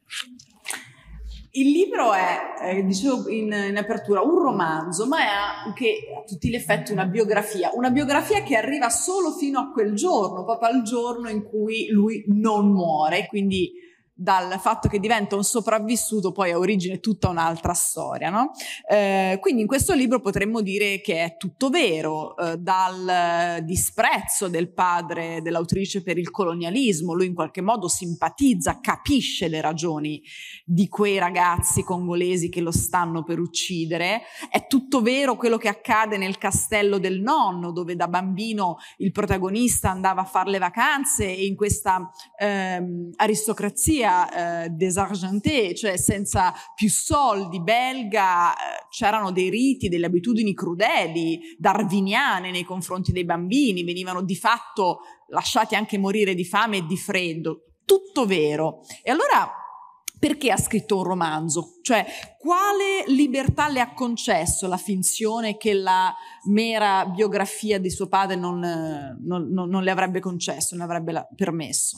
Il libro è, eh, dicevo in, in apertura, un romanzo, ma è anche a tutti gli effetti una biografia. Una biografia che arriva solo fino a quel giorno, proprio al giorno in cui lui non muore, quindi dal fatto che diventa un sopravvissuto poi ha origine tutta un'altra storia, no? Eh, quindi in questo libro potremmo dire che è tutto vero, eh, dal disprezzo del padre dell'autrice per il colonialismo, lui in qualche modo simpatizza, capisce le ragioni di quei ragazzi congolesi che lo stanno per uccidere, è tutto vero quello che accade nel castello del nonno, dove da bambino il protagonista andava a fare le vacanze, e in questa ehm, aristocrazia Eh, désargentée, cioè senza più soldi, belga, eh, c'erano dei riti, delle abitudini crudeli, darwiniane nei confronti dei bambini, venivano di fatto lasciati anche morire di fame e di freddo, tutto vero. E allora perché ha scritto un romanzo? Cioè, quale libertà le ha concesso la finzione che la mera biografia di suo padre non, non, non, non le avrebbe concesso, non avrebbe la, permesso?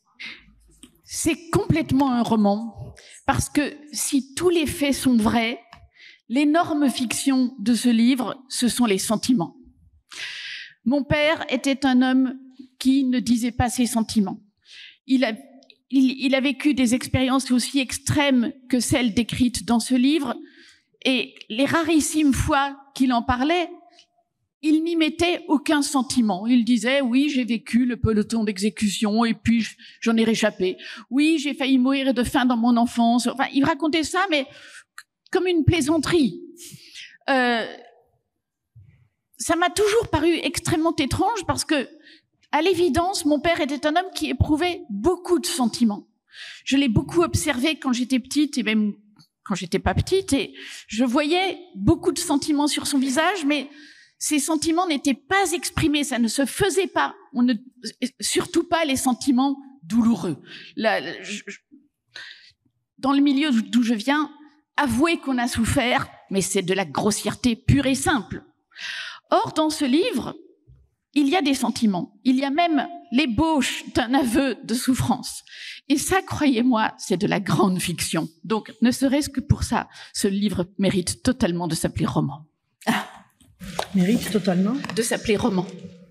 C'est complètement un roman, parce que si tous les faits sont vrais, l'énorme fiction de ce livre, ce sont les sentiments. Mon père était un homme qui ne disait pas ses sentiments. Il a, il, il a vécu des expériences aussi extrêmes que celles décrites dans ce livre, et les rarissimes fois qu'il en parlait, il n'y mettait aucun sentiment. Il disait, oui, j'ai vécu le peloton d'exécution et puis j'en ai réchappé. Oui, j'ai failli mourir de faim dans mon enfance. Enfin, il racontait ça, mais comme une plaisanterie. Euh, ça m'a toujours paru extrêmement étrange parce que, à l'évidence, mon père était un homme qui éprouvait beaucoup de sentiments. Je l'ai beaucoup observé quand j'étais petite et même quand j'étais pas petite, et je voyais beaucoup de sentiments sur son visage, mais ces sentiments n'étaient pas exprimés, ça ne se faisait pas. On ne, surtout pas les sentiments douloureux. La, la, je, dans le milieu d'où je viens, avouer qu'on a souffert, mais c'est de la grossièreté pure et simple. Or, dans ce livre, il y a des sentiments. Il y a même l'ébauche d'un aveu de souffrance. Et ça, croyez-moi, c'est de la grande fiction. Donc, ne serait-ce que pour ça, ce livre mérite totalement de s'appeler roman. Ah. Mérite totalement de s'appeler roman.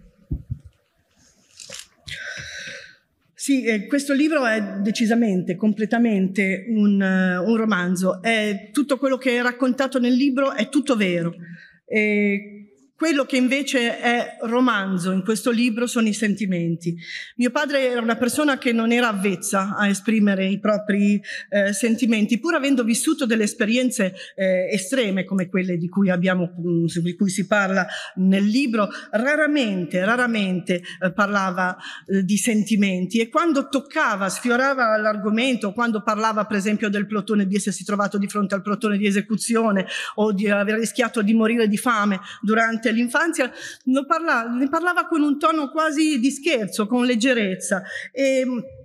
Sì, eh, questo libro è decisamente, completamente un, uh, un romanzo. È tutto quello che è raccontato nel libro è tutto vero. E quello che invece è romanzo in questo libro sono i sentimenti. Mio padre era una persona che non era avvezza a esprimere i propri eh, sentimenti, pur avendo vissuto delle esperienze eh, estreme come quelle di cui abbiamo, di cui si parla nel libro. Raramente, raramente eh, parlava eh, di sentimenti, e quando toccava, sfiorava l'argomento, quando parlava per esempio del plotone, di essersi trovato di fronte al plotone di esecuzione o di aver rischiato di morire di fame durante l'infanzia, ne parlava, ne parlava con un tono quasi di scherzo, con leggerezza, e,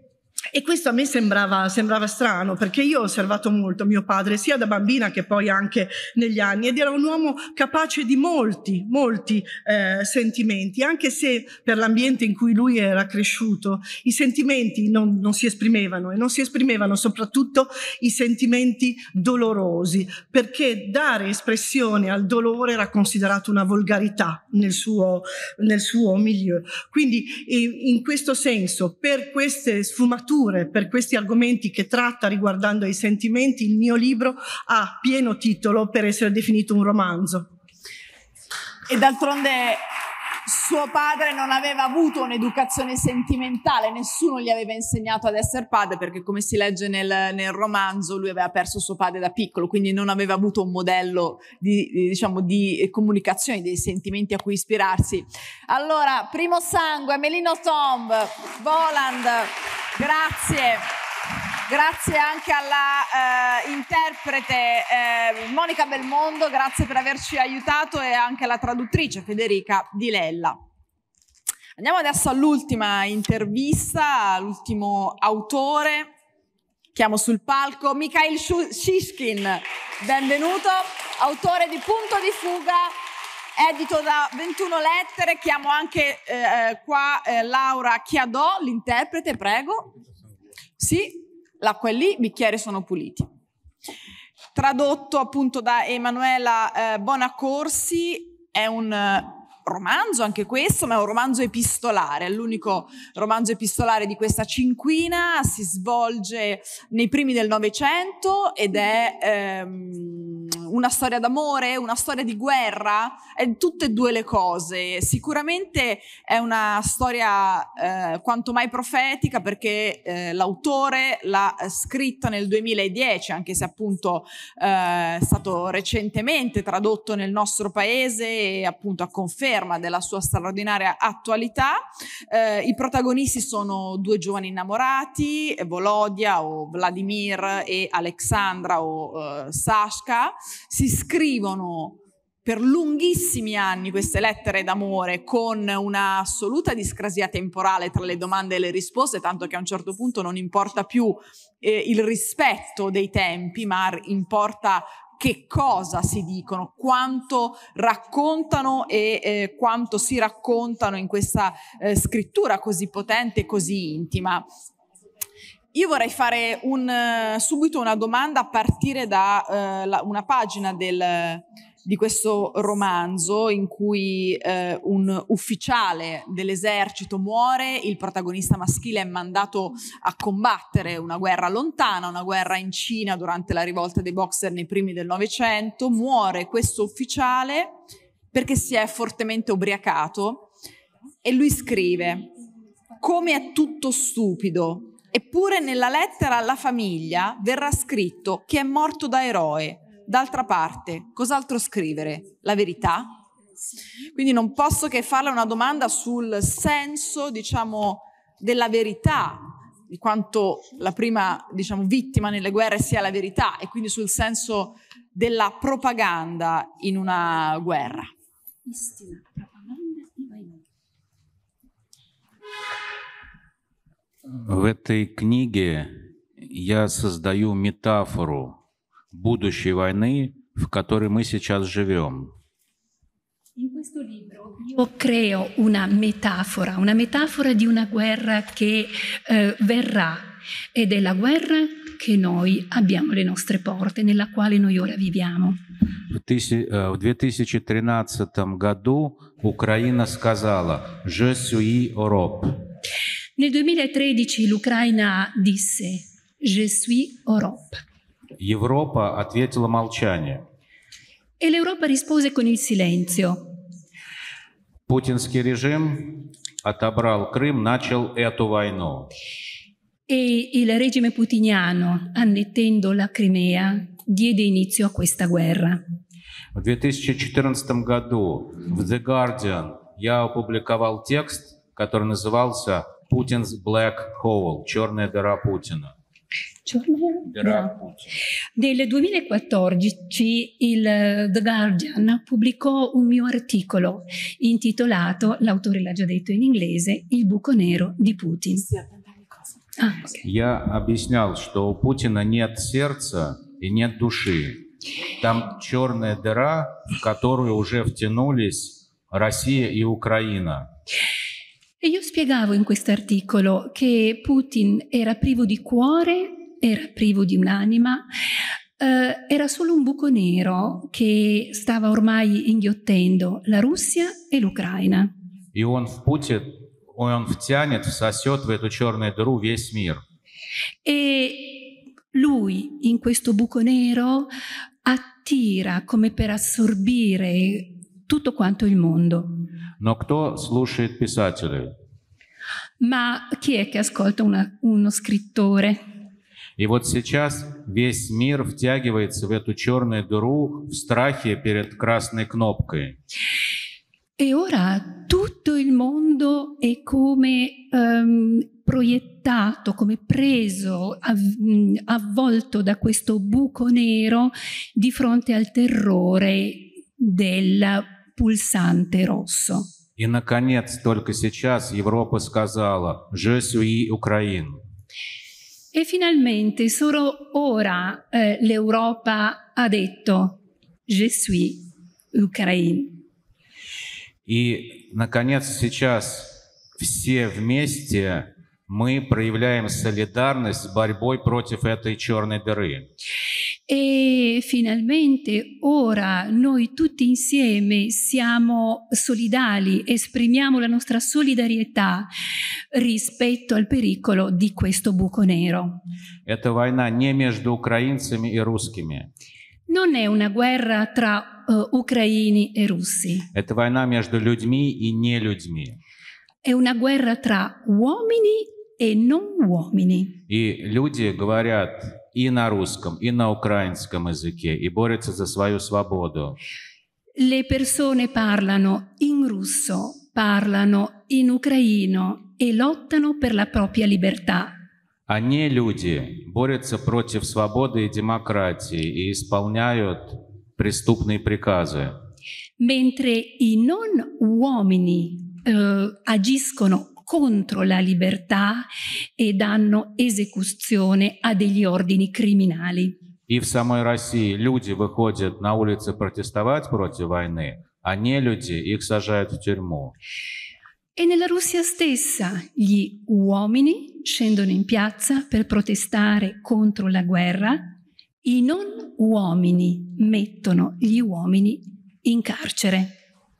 E questo a me sembrava, sembrava strano, perché io ho osservato molto mio padre, sia da bambina che poi anche negli anni, ed era un uomo capace di molti, molti eh, sentimenti, anche se per l'ambiente in cui lui era cresciuto i sentimenti non, non si esprimevano, e non si esprimevano soprattutto i sentimenti dolorosi, perché dare espressione al dolore era considerato una volgarità nel suo, nel suo milieu. Quindi in questo senso, per queste sfumature, per questi argomenti che tratta riguardando i sentimenti, il mio libro ha pieno titolo per essere definito un romanzo. E d'altronde suo padre non aveva avuto un'educazione sentimentale, nessuno gli aveva insegnato ad essere padre, perché come si legge nel, nel romanzo lui aveva perso suo padre da piccolo, quindi non aveva avuto un modello di, di, diciamo, di comunicazione dei sentimenti a cui ispirarsi. Allora, Primo Sangue, Melino Tomb, Voland, grazie. Grazie anche alla eh, interprete eh, Monica Belmondo, grazie per averci aiutato, e anche alla traduttrice Federica Di Lella. Andiamo adesso all'ultima intervista, all'ultimo autore. Chiamo sul palco Mikhail Shishkin, benvenuto, autore di Punto di fuga, edito da ventuno Lettere. Chiamo anche eh, qua eh, Laura Chiadò, l'interprete, prego. Sì. L'acqua è lì, i bicchieri sono puliti. Tradotto appunto da Emanuela eh, Bonaccorsi, è un eh, romanzo anche questo, ma è un romanzo epistolare, è l'unico romanzo epistolare di questa cinquina, si svolge nei primi del Novecento ed è ehm, una storia d'amore, una storia di guerra, è tutte e due le cose. Sicuramente è una storia eh, quanto mai profetica, perché eh, l'autore l'ha scritta nel duemiladieci, anche se appunto eh, è stato recentemente tradotto nel nostro paese e appunto a conferma della sua straordinaria attualità. Eh, I protagonisti sono due giovani innamorati, Volodia o Vladimir e Alexandra o eh, Sashka. Si scrivono per lunghissimi anni queste lettere d'amore con una assoluta discrasia temporale tra le domande e le risposte, tanto che a un certo punto non importa più eh, il rispetto dei tempi, ma importa che cosa si dicono, quanto raccontano e eh, quanto si raccontano in questa eh, scrittura così potente e così intima. Io vorrei fare un, uh, subito una domanda a partire da uh, la, una pagina del, di questo romanzo in cui uh, un ufficiale dell'esercito muore, il protagonista maschile è mandato a combattere una guerra lontana, una guerra in Cina durante la rivolta dei Boxer nei primi del Novecento. Muore questo ufficiale perché si è fortemente ubriacato e lui scrive: come è tutto stupido. Eppure nella lettera alla famiglia verrà scritto che è morto da eroe. D'altra parte, cos'altro scrivere? La verità? Quindi non posso che farle una domanda sul senso, diciamo, della verità, di quanto la prima, diciamo, vittima nelle guerre sia la verità, e quindi sul senso della propaganda in una guerra. В этой книге я создаю метафору будущей войны, в которой мы сейчас живем. In questo libro io creo una metafora, una metafora di una guerra che eh, verrà, ed è la guerra che noi abbiamo alle nostre porte, nella quale noi ora viviamo. В две тысячи тринадцатом году Украина сказала «Je suis Europe». Nel duemilatredici l'Ucraina disse «Je suis Europe». Европа ответила молчанием. E l'Europa rispose con il silenzio. Путинский режим отобрал Крым, начал эту войну. E il regime putiniano, annettendo la Crimea, diede inizio a questa guerra. В две тысячи четырнадцатом году в The Guardian я опубликовал текст, который назывался «Putin's Black Hole», «Черная дыра Путина». Nel duemilaquattordici il The Guardian pubblicò un mio articolo intitolato, l'autore l'ha già detto in inglese, Il buco nero di Putin. Ah, okay. Я объяснял, что у Путина нет сердца и нет души. Там черная дыра, в которую уже втянулись Россия и Украина. E io spiegavo in questo articolo che Putin era privo di cuore, era privo di un'anima, eh, era solo un buco nero che stava ormai inghiottendo la Russia e l'Ucraina. И он впутит, он втянет, всосет в эту черную дыру весь мир. E lui, in questo buco nero, attira come per assorbire tutto quanto il mondo. Но кто слушает писателей? Ma chi è che ascolta una, uno scrittore? И вот сейчас весь мир втягивается в эту черную дыру в страхе перед красной кнопкой. E ora tutto il mondo è come um, proiettato, come preso, av- avvolto da questo buco nero di fronte al terrore del pulsante rosso. И, наконец, только сейчас Европа сказала «Je suis Ukraine». E finalmente, solo ora, eh, l'Europa ha detto «Je suis Ukraine». И, наконец, сейчас все вместе мы проявляем солидарность с борьбой против этой черной дыры. E finalmente ora noi tutti insieme siamo solidali, esprimiamo la nostra solidarietà rispetto al pericolo di questo buco nero. Это война не между украинцами и русскими. Non è una guerra tra uh, ucraini e russi. Это война между людьми и нелюдьми. È una guerra tra uomini e non uomini. И люди говорят и на русском, и на украинском языке, и борются за свою свободу. Le persone parlano in russo, parlano in ucraino e lottano per la propria libertà. А не люди борются против свободы и демократии и исполняют преступные приказы. Mentre i non uomini eh, agiscono contro la libertà e danno esecuzione a degli ordini criminali. И в самой России люди выходят на улицы протестовать против войны, а не люди их сажают в тюрьму. E nella Russia stessa gli uomini scendono in piazza per protestare contro la guerra, i non uomini mettono gli uomini in carcere.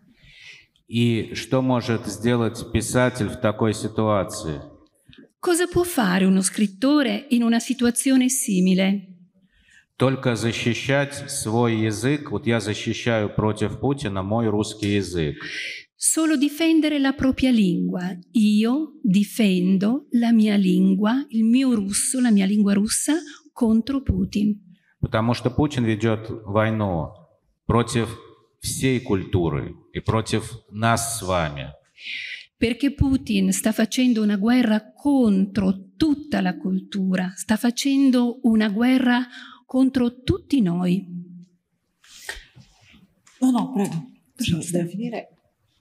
И что может сделать писатель в такой ситуации? Cosa può fare uno scrittore in una situazione simile? Только защищать свой язык. Вот я защищаю против Путина мой русский язык. Solo difendere la propria lingua. Io difendo la mia lingua, il mio russo, la mia lingua russa contro Putin. Потому что Путин ведет войну против всей культуры и против нас с вами. Perché Putin sta facendo una guerra contro tutta la cultura, sta facendo una guerra contro tutti noi. No, no, prego. Deve finire.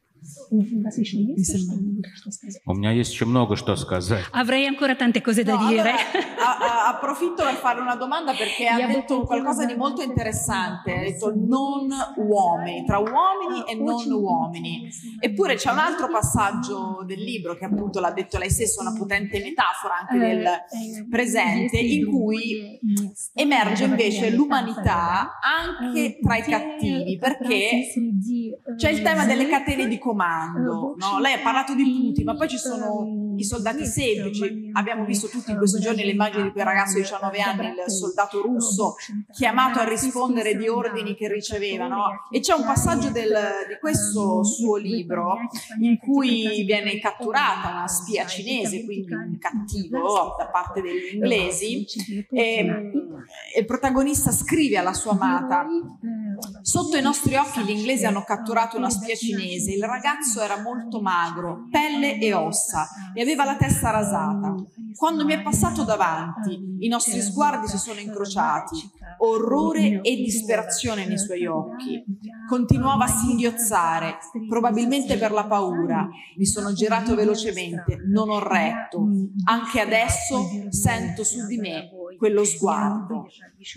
У меня есть еще много что сказать. Avrei ancora tante cose da no, dire. Allora, a, a, approfitto per fare una domanda perché ha detto qualcosa di molto interessante. Ha detto non uomini, tra uomini e non uomini. Eppure c'è un altro passaggio del libro che appunto l'ha detto lei stesso, una potente metafora anche del presente, in cui emerge invece l'umanità anche tra i cattivi, perché c'è il tema delle catene di comando, no? Lei ha parlato di Putin, ma poi ci sono i soldati semplici. Abbiamo visto tutti in questi giorni le immagini di quel ragazzo di diciannove anni, il soldato russo, chiamato a rispondere di ordini che riceveva, no? E c'è un passaggio del, di questo suo libro in cui viene catturata una spia cinese, quindi un cattivo da parte degli inglesi, e, e il protagonista scrive alla sua amata: sotto i nostri occhi gli inglesi hanno catturato una spia cinese. Il ragazzo era molto magro, pelle e ossa, e aveva la testa rasata. Quando mi è passato davanti, i nostri sguardi si sono incrociati, orrore e disperazione nei suoi occhi. Continuava a singhiozzare, probabilmente per la paura. Mi sono girato velocemente, non ho retto. Anche adesso sento su di me quello sguardo.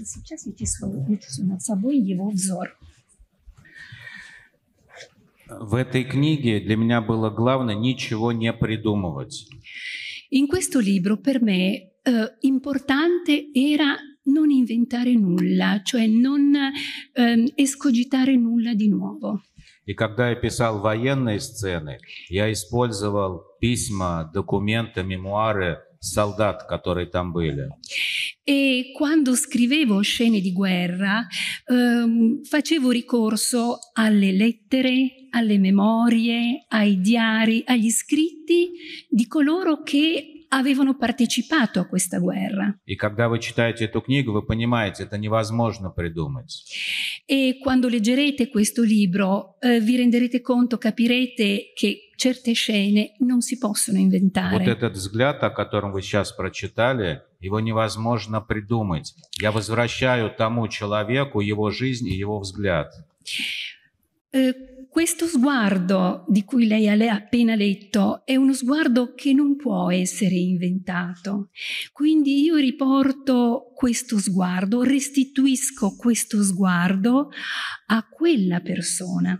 В этой книге для меня было главное ничего не придумывать. In questo libro per me eh, importante era non inventare nulla, cioè non eh, escogitare nulla di nuovo. И когда я писал военные сцены, я использовал письма, документы, мемуары солдат, которые там были. E quando scrivevo scene di guerra ehm, facevo ricorso alle lettere, alle memorie, ai diari, agli scritti di coloro che avevano partecipato a questa guerra. И когда вы читаете эту книгу, вы понимаете, это невозможно придумать. E quando leggerete questo libro eh, vi renderete conto, capirete che certe scene non si possono inventare. Вот этот взгляд, о котором вы сейчас прочитали, его невозможно придумать. Я возвращаю тому человеку его жизнь и его взгляд. Eh, questo sguardo di cui lei ha appena letto è uno sguardo che non può essere inventato. Quindi io riporto questo sguardo, restituisco questo sguardo a quella persona.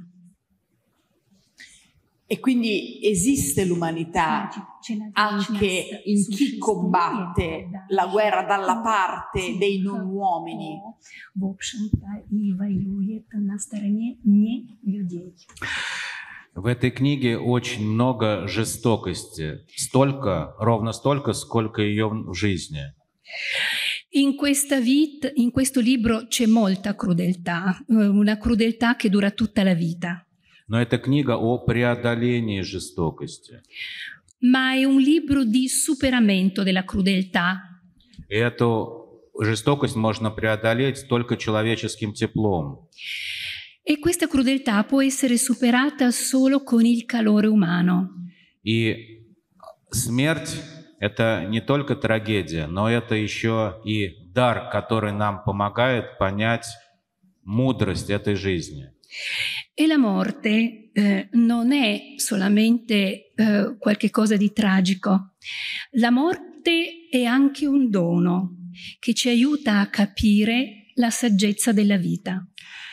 E quindi esiste l'umanità anche in chi combatte la guerra dalla parte dei non uomini. В этой книге очень много жестокости. Столько, ровно столько, сколько ее в жизни. In, questa vita, in questo libro c'è molta crudeltà, una crudeltà che dura tutta la vita. Но это книга о преодолении жестокости. Ma è un libro di superamento della crudeltà. И эту жестокость можно преодолеть только человеческим теплом. E questa crudeltà può essere superata solo con il calore umano. И смерть — это не только трагедия, но это еще и дар, который нам помогает понять мудрость этой жизни. E la morte eh, non è solamente eh, qualche cosa di tragico. La morte è anche un dono che ci aiuta a capire la saggezza della vita.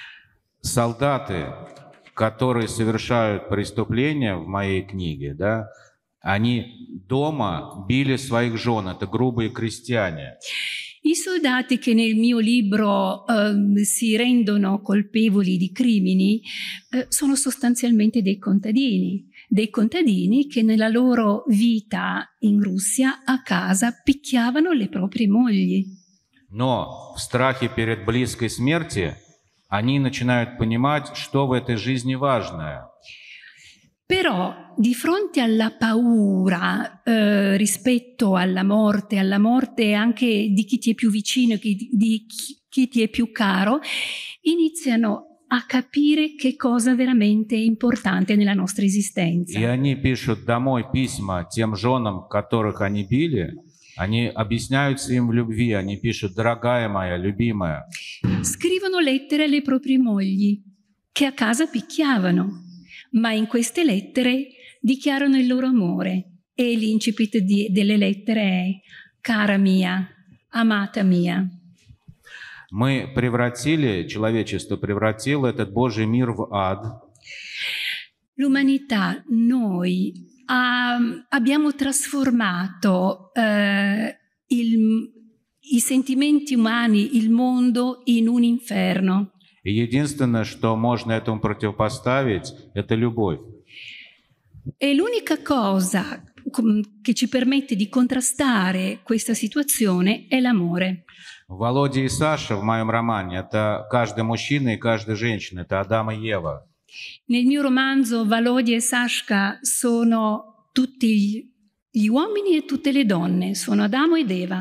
Солдаты, которые совершают преступления в моей книге, да, они дома били своих жен, это грубые крестьяне. I soldati che nel mio libro eh, si rendono colpevoli di crimini eh, sono sostanzialmente dei contadini, dei contadini che nella loro vita in Russia a casa picchiavano le proprie mogli. Но в страхе перед близкой смерти они начинают понимать, что в этой жизни важное. Però di fronte alla paura eh, rispetto alla morte, alla morte anche di chi ti è più vicino, di, di chi, chi ti è più caro, iniziano a capire che cosa veramente è importante nella nostra esistenza. И они пишут домой письма тем женам, которых они били. Они объясняются им в любви, они пишут: «Дорогая моя, любимая». Scrivono lettere alle proprie mogli che a casa picchiavano. Ma in queste lettere dichiarano il loro amore e l'incipit di, delle lettere è: cara mia, amata mia. Мы превратили, человечество превратило этот Божий мир в ад. L'umanità, noi ha, abbiamo trasformato eh, il, i sentimenti umani, il mondo, in un inferno. И единственное, что можно этому противопоставить, это любовь. E l'unica cosa che ci permette di contrastare questa situazione è l'amore. Володя и Саша в моем романе — это каждый мужчина и каждая женщина, это Адам и Ева. Nel mio romanzo Volodya e Sashka sono tutti gli uomini e tutte le donne, sono Adamo ed Eva.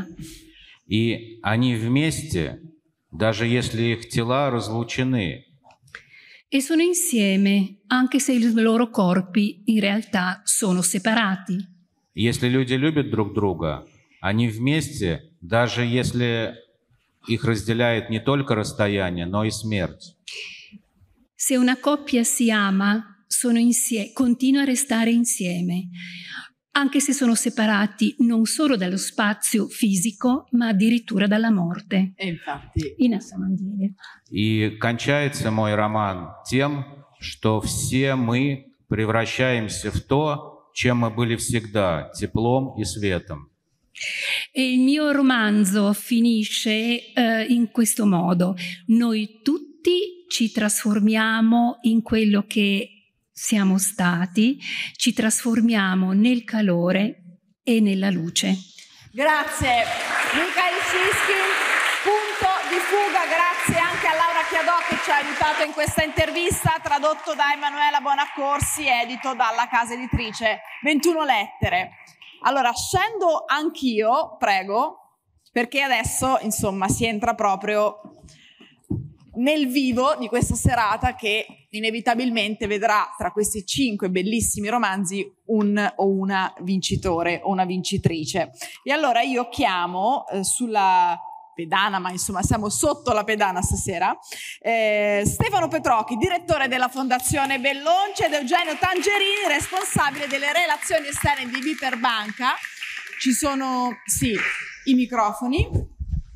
И они вместе, даже если их тела разлучены. E sono insieme, anche se i loro corpi in realtà sono separati. Если люди любят друг друга, они вместе, даже если их разделяет не только расстояние, но и смерть. Se una coppia si ama, sono insie- continua a restare insieme, anche se sono separati non solo dallo spazio fisico, ma addirittura dalla morte. E infatti. И на самом деле. И кончается мой роман тем, что все мы превращаемся в то, чем мы были всегда, теплом и светом. E il mio romanzo finisce eh, in questo modo. Noi tutti ci trasformiamo in quello che siamo stati, ci trasformiamo nel calore e nella luce. Grazie Mikhail Shishkin, punto di fuga, grazie anche a Laura Chiadò che ci ha aiutato in questa intervista, tradotto da Emanuela Bonaccorsi, edito dalla casa editrice ventuno Lettere. Allora, scendo anch'io, prego, perché adesso, insomma, si entra proprio nel vivo di questa serata che inevitabilmente vedrà tra questi cinque bellissimi romanzi un o una vincitore o una vincitrice. E allora io chiamo eh, sulla pedana, ma insomma siamo sotto la pedana stasera, eh, Stefano Petrocchi, direttore della Fondazione Bellonce, ed Eugenio Tangerini, responsabile delle relazioni esterne di Viper Banca. Ci sono, sì, i microfoni.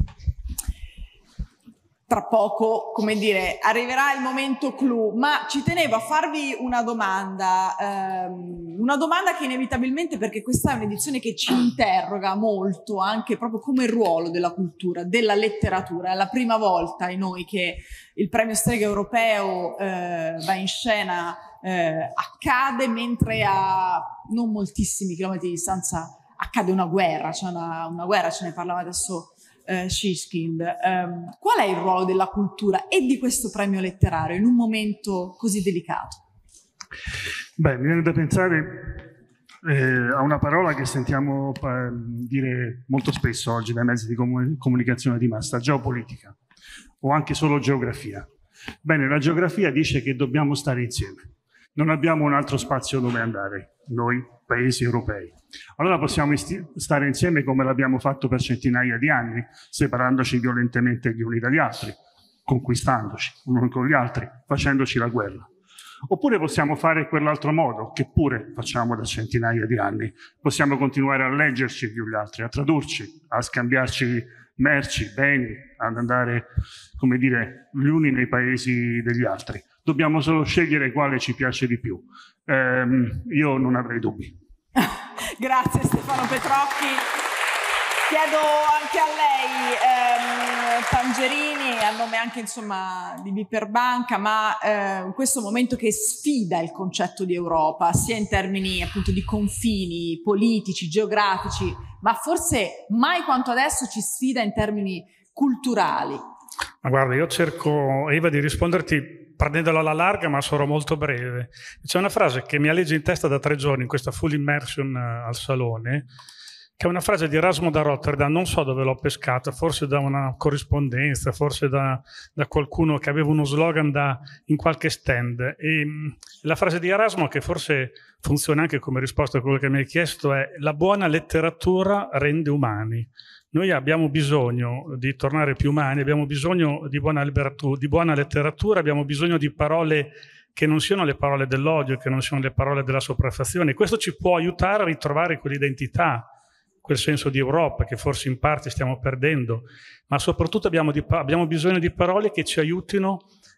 Tra poco, come dire, arriverà il momento clou, ma ci tenevo a farvi una domanda, ehm, una domanda che inevitabilmente, perché questa è un'edizione che ci interroga molto, anche proprio come il ruolo della cultura, della letteratura. È la prima volta in noi che il premio Strega Europeo eh, va in scena, eh, accade mentre a non moltissimi chilometri di distanza accade una guerra, c'è una, una guerra, ce ne parlava adesso Uh, Shishkin. Um, qual è il ruolo della cultura e di questo premio letterario in un momento così delicato? Beh, mi viene da pensare eh, a una parola che sentiamo eh, dire molto spesso oggi dai mezzi di comun- comunicazione di massa, geopolitica o anche solo geografia. Bene, la geografia dice che dobbiamo stare insieme, non abbiamo un altro spazio dove andare, noi paesi europei. Allora possiamo stare insieme come l'abbiamo fatto per centinaia di anni, separandoci violentemente gli uni dagli altri, conquistandoci uno con gli altri, facendoci la guerra. Oppure possiamo fare quell'altro modo, che pure facciamo da centinaia di anni. Possiamo continuare a leggerci gli uni gli altri, a tradurci, a scambiarci merci, beni, ad andare, come dire, gli uni nei paesi degli altri. Dobbiamo solo scegliere quale ci piace di più. Ehm, io non avrei dubbi. Grazie Stefano Petrocchi. Chiedo anche a lei, ehm, Tangerini, a nome anche insomma di Viper Banca, ma eh, in questo momento che sfida il concetto di Europa, sia in termini appunto di confini politici, geografici, ma forse mai quanto adesso ci sfida in termini culturali. Ma guarda, io cerco, Eva, di risponderti prendendolo alla larga, ma sarò molto breve. C'è una frase che mi alleggia in testa da tre giorni in questa full immersion uh, al Salone, che è una frase di Erasmo da Rotterdam, non so dove l'ho pescata, forse da una corrispondenza, forse da, da qualcuno che aveva uno slogan da, in qualche stand. E mh, la frase di Erasmo, che forse funziona anche come risposta a quello che mi hai chiesto, è: la buona letteratura rende umani. Noi abbiamo bisogno di tornare più umani, abbiamo bisogno di buona, di buona letteratura, abbiamo bisogno di parole che non siano le parole dell'odio, che non siano le parole della sopraffazione. Questo ci può aiutare a ritrovare quell'identità, quel senso di Europa che forse in parte stiamo perdendo, ma soprattutto abbiamo, di, abbiamo bisogno di parole che ci aiutino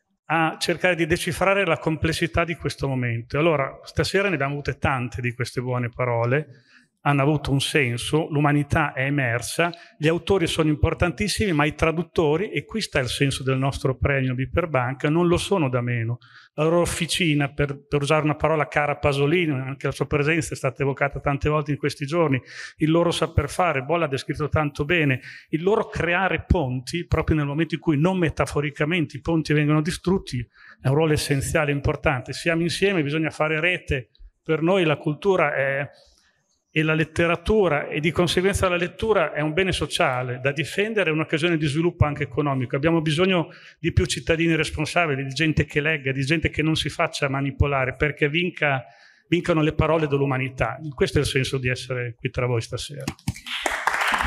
a cercare di decifrare la complessità di questo momento. Allora, stasera ne abbiamo avute tante di queste buone parole, hanno avuto un senso, l'umanità è emersa, gli autori sono importantissimi, ma i traduttori, e qui sta il senso del nostro premio Viper Banca, non lo sono da meno. La loro officina, per, per usare una parola cara a Pasolini, anche la sua presenza è stata evocata tante volte in questi giorni, il loro saper fare, Bolla ha descritto tanto bene, il loro creare ponti, proprio nel momento in cui non metaforicamente i ponti vengono distrutti, è un ruolo essenziale, importante. Siamo insieme, bisogna fare rete, per noi la cultura è... e la letteratura, e di conseguenza la lettura è un bene sociale da difendere, è un'occasione di sviluppo anche economico. Abbiamo bisogno di più cittadini responsabili, di gente che legga, di gente che non si faccia manipolare, perché vinca, vincano le parole dell'umanità. Questo è il senso di essere qui tra voi stasera.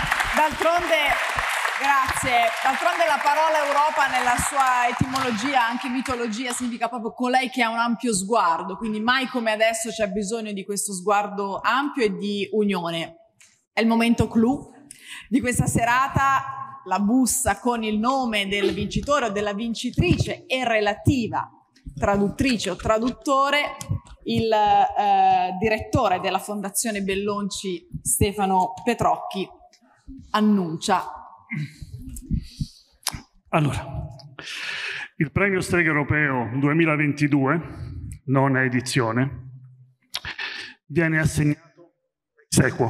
D'altronde, grazie, d'altronde la parola Europa nella sua etimologia, anche mitologia, significa proprio colei che ha un ampio sguardo, quindi mai come adesso c'è bisogno di questo sguardo ampio e di unione. È il momento clou di questa serata, la busta con il nome del vincitore o della vincitrice e relativa traduttrice o traduttore, il eh, direttore della Fondazione Bellonci, Stefano Petrocchi, annuncia. Allora, il premio Strega Europeo duemilaventidue, nona edizione, viene assegnato sequo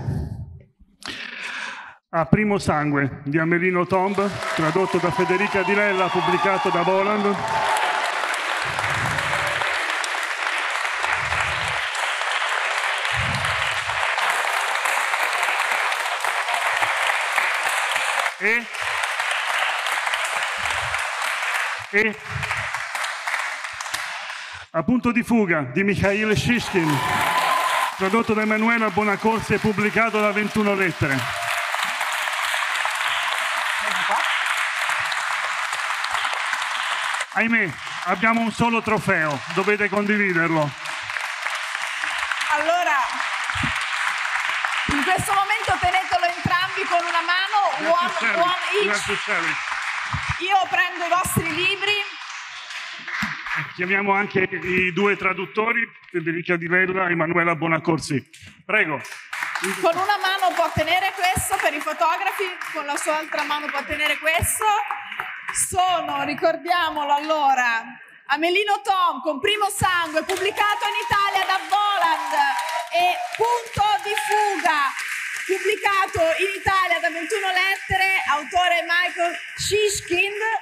a Primo Sangue di Amelino Tomb, tradotto da Federica Di Lella, pubblicato da Voland. E, e A Punto di fuga di Mikhail Shishkin, tradotto da Emanuela Bonacorsi e pubblicato da ventuno Lettere. Ahimè, abbiamo un solo trofeo, dovete condividerlo. Allora, in questo momento tenetelo entrambi con una mano, one, one each. Io prendo i vostri libri. Chiamiamo anche i due traduttori, Federica Di Lella e Emanuela Bonacorsi. Prego. Con una mano può tenere questo per i fotografi, con la sua altra mano può tenere questo. Sono, ricordiamolo allora, Amelino Tom con Primo Sangue, pubblicato in Italia da Voland, e Punto di fuga, pubblicato in Italia da ventuno Lettere, autore Michael Shishkin.